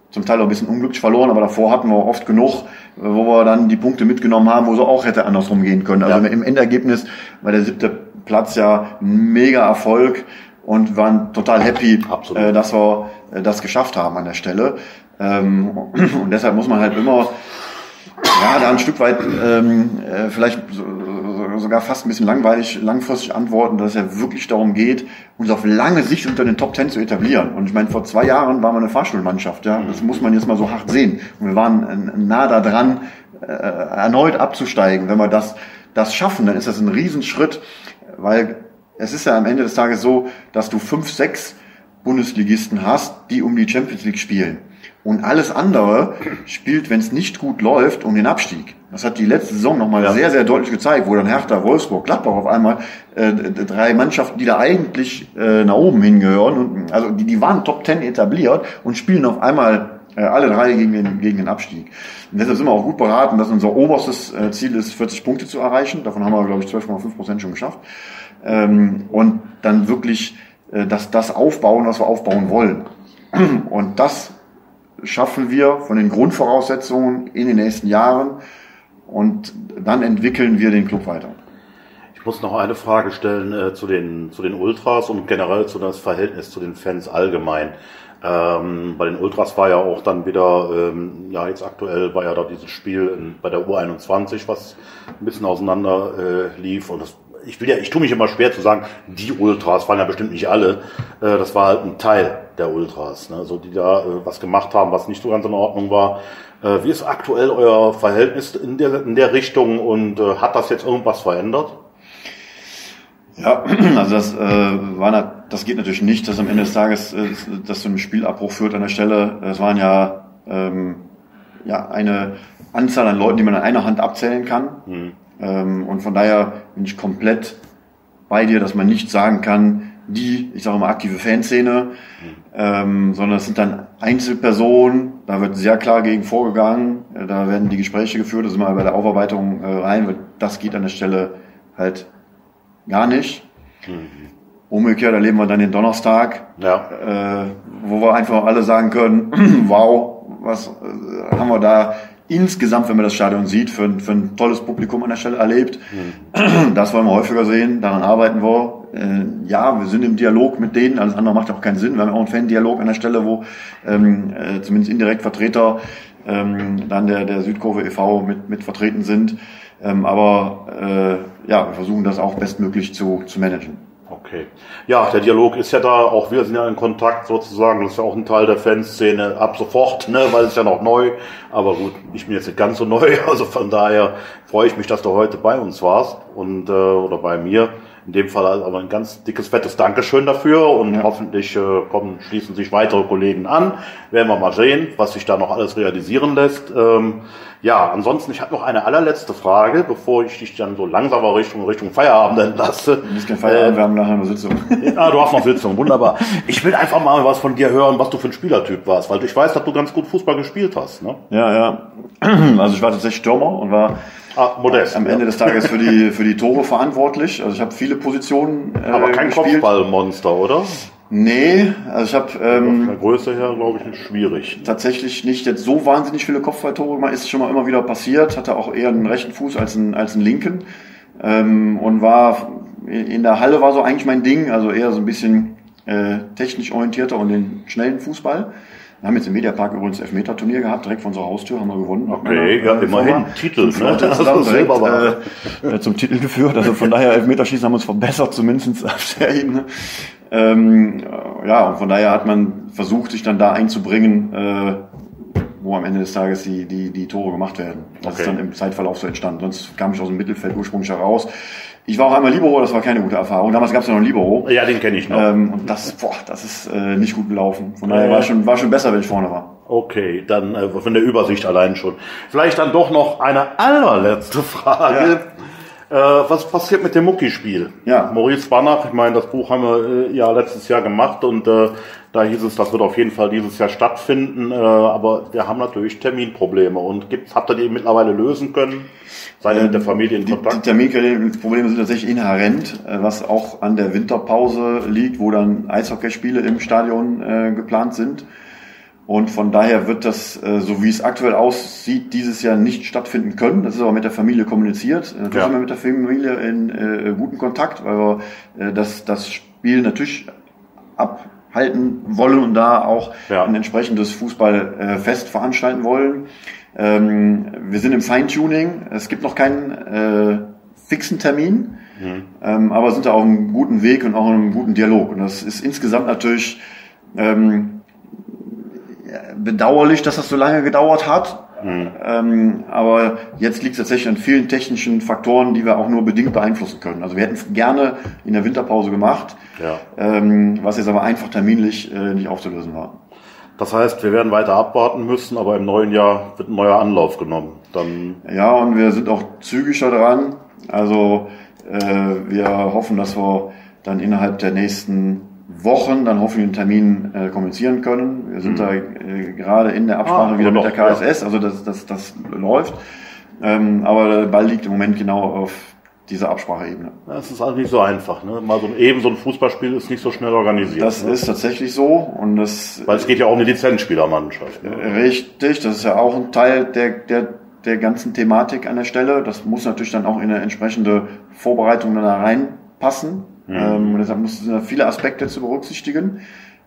zum Teil auch ein bisschen unglücklich verloren, aber davor hatten wir oft genug, wo wir dann die Punkte mitgenommen haben, wo es auch hätte andersrum gehen können. Also im Endergebnis war der 7. Platz ja ein mega Erfolg und waren total happy, dass wir das geschafft haben an der Stelle. Und deshalb muss man halt immer da ein Stück weit vielleicht sogar fast ein bisschen langfristig antworten, dass es ja wirklich darum geht, uns auf lange Sicht unter den Top 10 zu etablieren. Und ich meine, vor 2 Jahren waren wir eine Fahrstuhlmannschaft, ja. Das muss man jetzt mal so hart sehen. Und wir waren nah daran, erneut abzusteigen. Wenn wir das schaffen, dann ist das ein Riesenschritt, weil es ist ja am Ende des Tages so, dass du 5, 6 Bundesligisten hast, die um die Champions League spielen. Und alles andere spielt, wenn es nicht gut läuft, um den Abstieg. Das hat die letzte Saison nochmal sehr, sehr deutlich gezeigt, wo dann Hertha, Wolfsburg, Gladbach auf einmal 3 Mannschaften, die da eigentlich nach oben hingehören, und, also die waren Top 10 etabliert und spielen auf einmal alle 3 gegen den Abstieg. Und deshalb sind wir auch gut beraten, dass unser oberstes Ziel ist, 40 Punkte zu erreichen. Davon haben wir, glaube ich, 12,5% schon geschafft. Und dann wirklich das aufbauen, was wir aufbauen wollen. Und das schaffen wir von den Grundvoraussetzungen in den nächsten Jahren und dann entwickeln wir den Club weiter. Ich muss noch eine Frage stellen zu den Ultras und generell zu das Verhältnis zu den Fans allgemein. Bei den Ultras war ja auch dann wieder, jetzt aktuell war ja da dieses Spiel bei der U21, was ein bisschen auseinander lief, und ich tue mich immer schwer zu sagen, die Ultras waren ja bestimmt nicht alle, das war halt ein Teil der Ultras, ne, so die da was gemacht haben, was nicht so ganz in Ordnung war. Wie ist aktuell euer Verhältnis in der Richtung, und hat das jetzt irgendwas verändert? Ja, also das geht natürlich nicht, dass am Ende des Tages das zu einem Spielabbruch führt an der Stelle. Es waren eine Anzahl an Leuten, die man an einer Hand abzählen kann. Und von daher bin ich komplett bei dir, dass man nicht sagen kann, ich sage mal, aktive Fanszene, sondern es sind dann Einzelpersonen, da wird sehr klar gegen vorgegangen, da werden die Gespräche geführt, da sind wir bei der Aufarbeitung rein, das geht an der Stelle halt gar nicht. Umgekehrt erleben wir dann den Donnerstag, wo wir einfach alle sagen können, wow, was haben wir da insgesamt, wenn man das Stadion sieht, für ein tolles Publikum an der Stelle erlebt. Das wollen wir häufiger sehen, daran arbeiten wir. Wir sind im Dialog mit denen, alles andere macht auch keinen Sinn. Wir haben auch einen Fan-Dialog an der Stelle, wo zumindest indirekt Vertreter dann der Südkurve e.V. mit vertreten sind. Wir versuchen das auch bestmöglich zu managen. Okay. Ja, der Dialog ist ja da, auch wir sind ja in Kontakt sozusagen, das ist ja auch ein Teil der Fanszene ab sofort, ne, weil es ja noch neu, aber gut, ich bin jetzt nicht ganz so neu, also von daher freue ich mich, dass du heute bei uns warst und oder bei mir. In dem Fall also aber ein ganz dickes, fettes Dankeschön dafür, und hoffentlich schließen sich weitere Kollegen an. Werden wir mal sehen, was sich da noch alles realisieren lässt. Ansonsten, ich habe noch eine allerletzte Frage, bevor ich dich dann so langsam Richtung Feierabend entlasse. Nicht kein Feierabend, wir haben nachher eine Sitzung. Du hast noch Sitzung, wunderbar. Ich will einfach mal was von dir hören, was du für ein Spielertyp warst, weil ich weiß, dass du ganz gut Fußball gespielt hast. Ne? Ja. Also ich war tatsächlich Stürmer und war modest, am Ende des Tages für die Tore verantwortlich. Also ich habe viele Positionen aber kein gespielt. Kopfballmonster, oder? Nee, also ich habe von der Größe her, glaube ich, schwierig. Tatsächlich nicht jetzt so wahnsinnig viele Kopfballtore. Ist schon mal immer wieder passiert. Hatte auch eher einen rechten Fuß als einen linken. Und war in der Halle war so eigentlich mein Ding. Also eher so ein bisschen technisch orientierter und den schnellen Fußball. Wir haben jetzt im Mediapark übrigens Elfmeter-Turnier gehabt, direkt vor unserer Haustür, haben wir gewonnen. Okay, immerhin Titel, ne? Zum Titel geführt, also von daher Elfmeterschießen haben wir uns verbessert, zumindest auf der Ebene. Und von daher hat man versucht, sich dann da einzubringen, wo am Ende des Tages die Tore gemacht werden. Das ist dann im Zeitverlauf so entstanden. Sonst kam ich aus dem Mittelfeld ursprünglich heraus. Ich war auch einmal Libero, das war keine gute Erfahrung. Damals gab es ja noch einen Libero. Ja, den kenne ich noch. Und das ist nicht gut gelaufen. Von daher war schon besser, wenn ich vorne war. Okay, dann von der Übersicht allein schon. Vielleicht dann doch noch eine allerletzte Frage. Was passiert mit dem Mucki-Spiel? Ja. Maurice Banach, ich meine, das Buch haben wir letztes Jahr gemacht, und da hieß es, das wird auf jeden Fall dieses Jahr stattfinden, aber wir haben natürlich Terminprobleme. Und habt ihr die mittlerweile lösen können? Seid ihr mit der Familie in Kontakt? Die Terminprobleme sind tatsächlich inhärent, was auch an der Winterpause liegt, wo dann Eishockeyspiele im Stadion geplant sind. Und von daher wird das, so wie es aktuell aussieht, dieses Jahr nicht stattfinden können. Das ist aber mit der Familie kommuniziert. Natürlich sind wir mit der Familie in guten Kontakt, weil wir das Spiel natürlich abhalten wollen und da auch ein entsprechendes Fußballfest veranstalten wollen. Wir sind im Feintuning. Es gibt noch keinen fixen Termin, aber sind da auf einem guten Weg und auch in einem guten Dialog. Und das ist insgesamt natürlich bedauerlich, dass das so lange gedauert hat. Aber jetzt liegt es tatsächlich an vielen technischen Faktoren, die wir auch nur bedingt beeinflussen können. Also wir hätten es gerne in der Winterpause gemacht, was jetzt aber einfach terminlich nicht aufzulösen war. Das heißt, wir werden weiter abwarten müssen, aber im neuen Jahr wird ein neuer Anlauf genommen. Dann ja, und wir sind auch zügiger dran. Also wir hoffen, dass wir dann innerhalb der nächsten Wochen dann hoffentlich einen Termin kommunizieren können. Wir sind da gerade in der Absprache wieder mit der KSS, also das läuft. Aber der Ball liegt im Moment genau auf dieser Abspracheebene. Das ist halt nicht so einfach, ne? Mal so ein Fußballspiel ist nicht so schnell organisiert. Das ist tatsächlich so und weil es geht ja auch um eine Lizenzspielermannschaft. Ne? Richtig, das ist ja auch ein Teil der ganzen Thematik an der Stelle. Das muss natürlich dann auch in eine entsprechende Vorbereitung dann da reinpassen. Und deshalb sind da viele Aspekte zu berücksichtigen.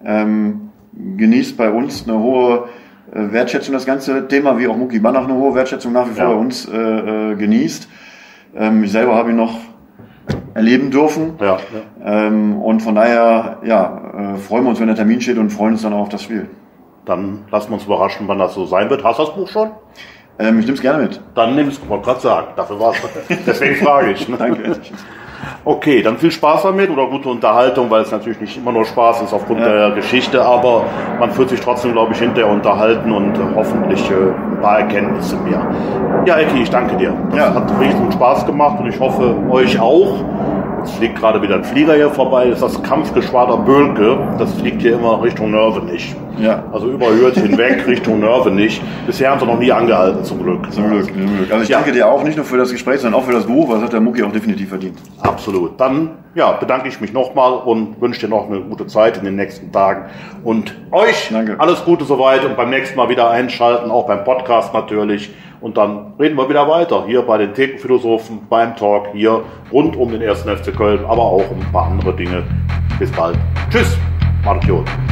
Genießt bei uns eine hohe Wertschätzung das ganze Thema, wie auch Mucki Banach eine hohe Wertschätzung nach wie vor bei uns genießt. Ich selber habe ihn noch erleben dürfen. Und von daher freuen wir uns, wenn der Termin steht und freuen uns dann auch auf das Spiel. Dann lassen wir uns überraschen, wann das so sein wird. Hast du das Buch schon? Ich nehme es gerne mit. Dann nimm es, wollte gerade sagen. Dafür war es. Deswegen frage ich. Ne? Danke. Okay, dann viel Spaß damit oder gute Unterhaltung, weil es natürlich nicht immer nur Spaß ist aufgrund der Geschichte, aber man fühlt sich trotzdem, glaube ich, hinterher unterhalten und hoffentlich ein paar Erkenntnisse mehr. Ja, Ecki, ich danke dir. Das hat riesen Spaß gemacht und ich hoffe, euch auch. Jetzt fliegt gerade wieder ein Flieger hier vorbei, das ist das Kampfgeschwader Bölke, das fliegt hier immer Richtung Nörvenich. Also über Hürth hinweg Richtung Nörvenich. Bisher haben sie noch nie angehalten, zum Glück. Zum Glück. Also ich danke dir auch nicht nur für das Gespräch, sondern auch für das Buch, was hat der Mucki auch definitiv verdient. Absolut. Dann bedanke ich mich nochmal und wünsche dir noch eine gute Zeit in den nächsten Tagen. Und euch alles Gute soweit und beim nächsten Mal wieder einschalten, auch beim Podcast natürlich. Und dann reden wir wieder weiter, hier bei den Thekenphilosophen, beim Talk, hier rund um den 1. FC Köln, aber auch um ein paar andere Dinge. Bis bald. Tschüss, Mark Jod.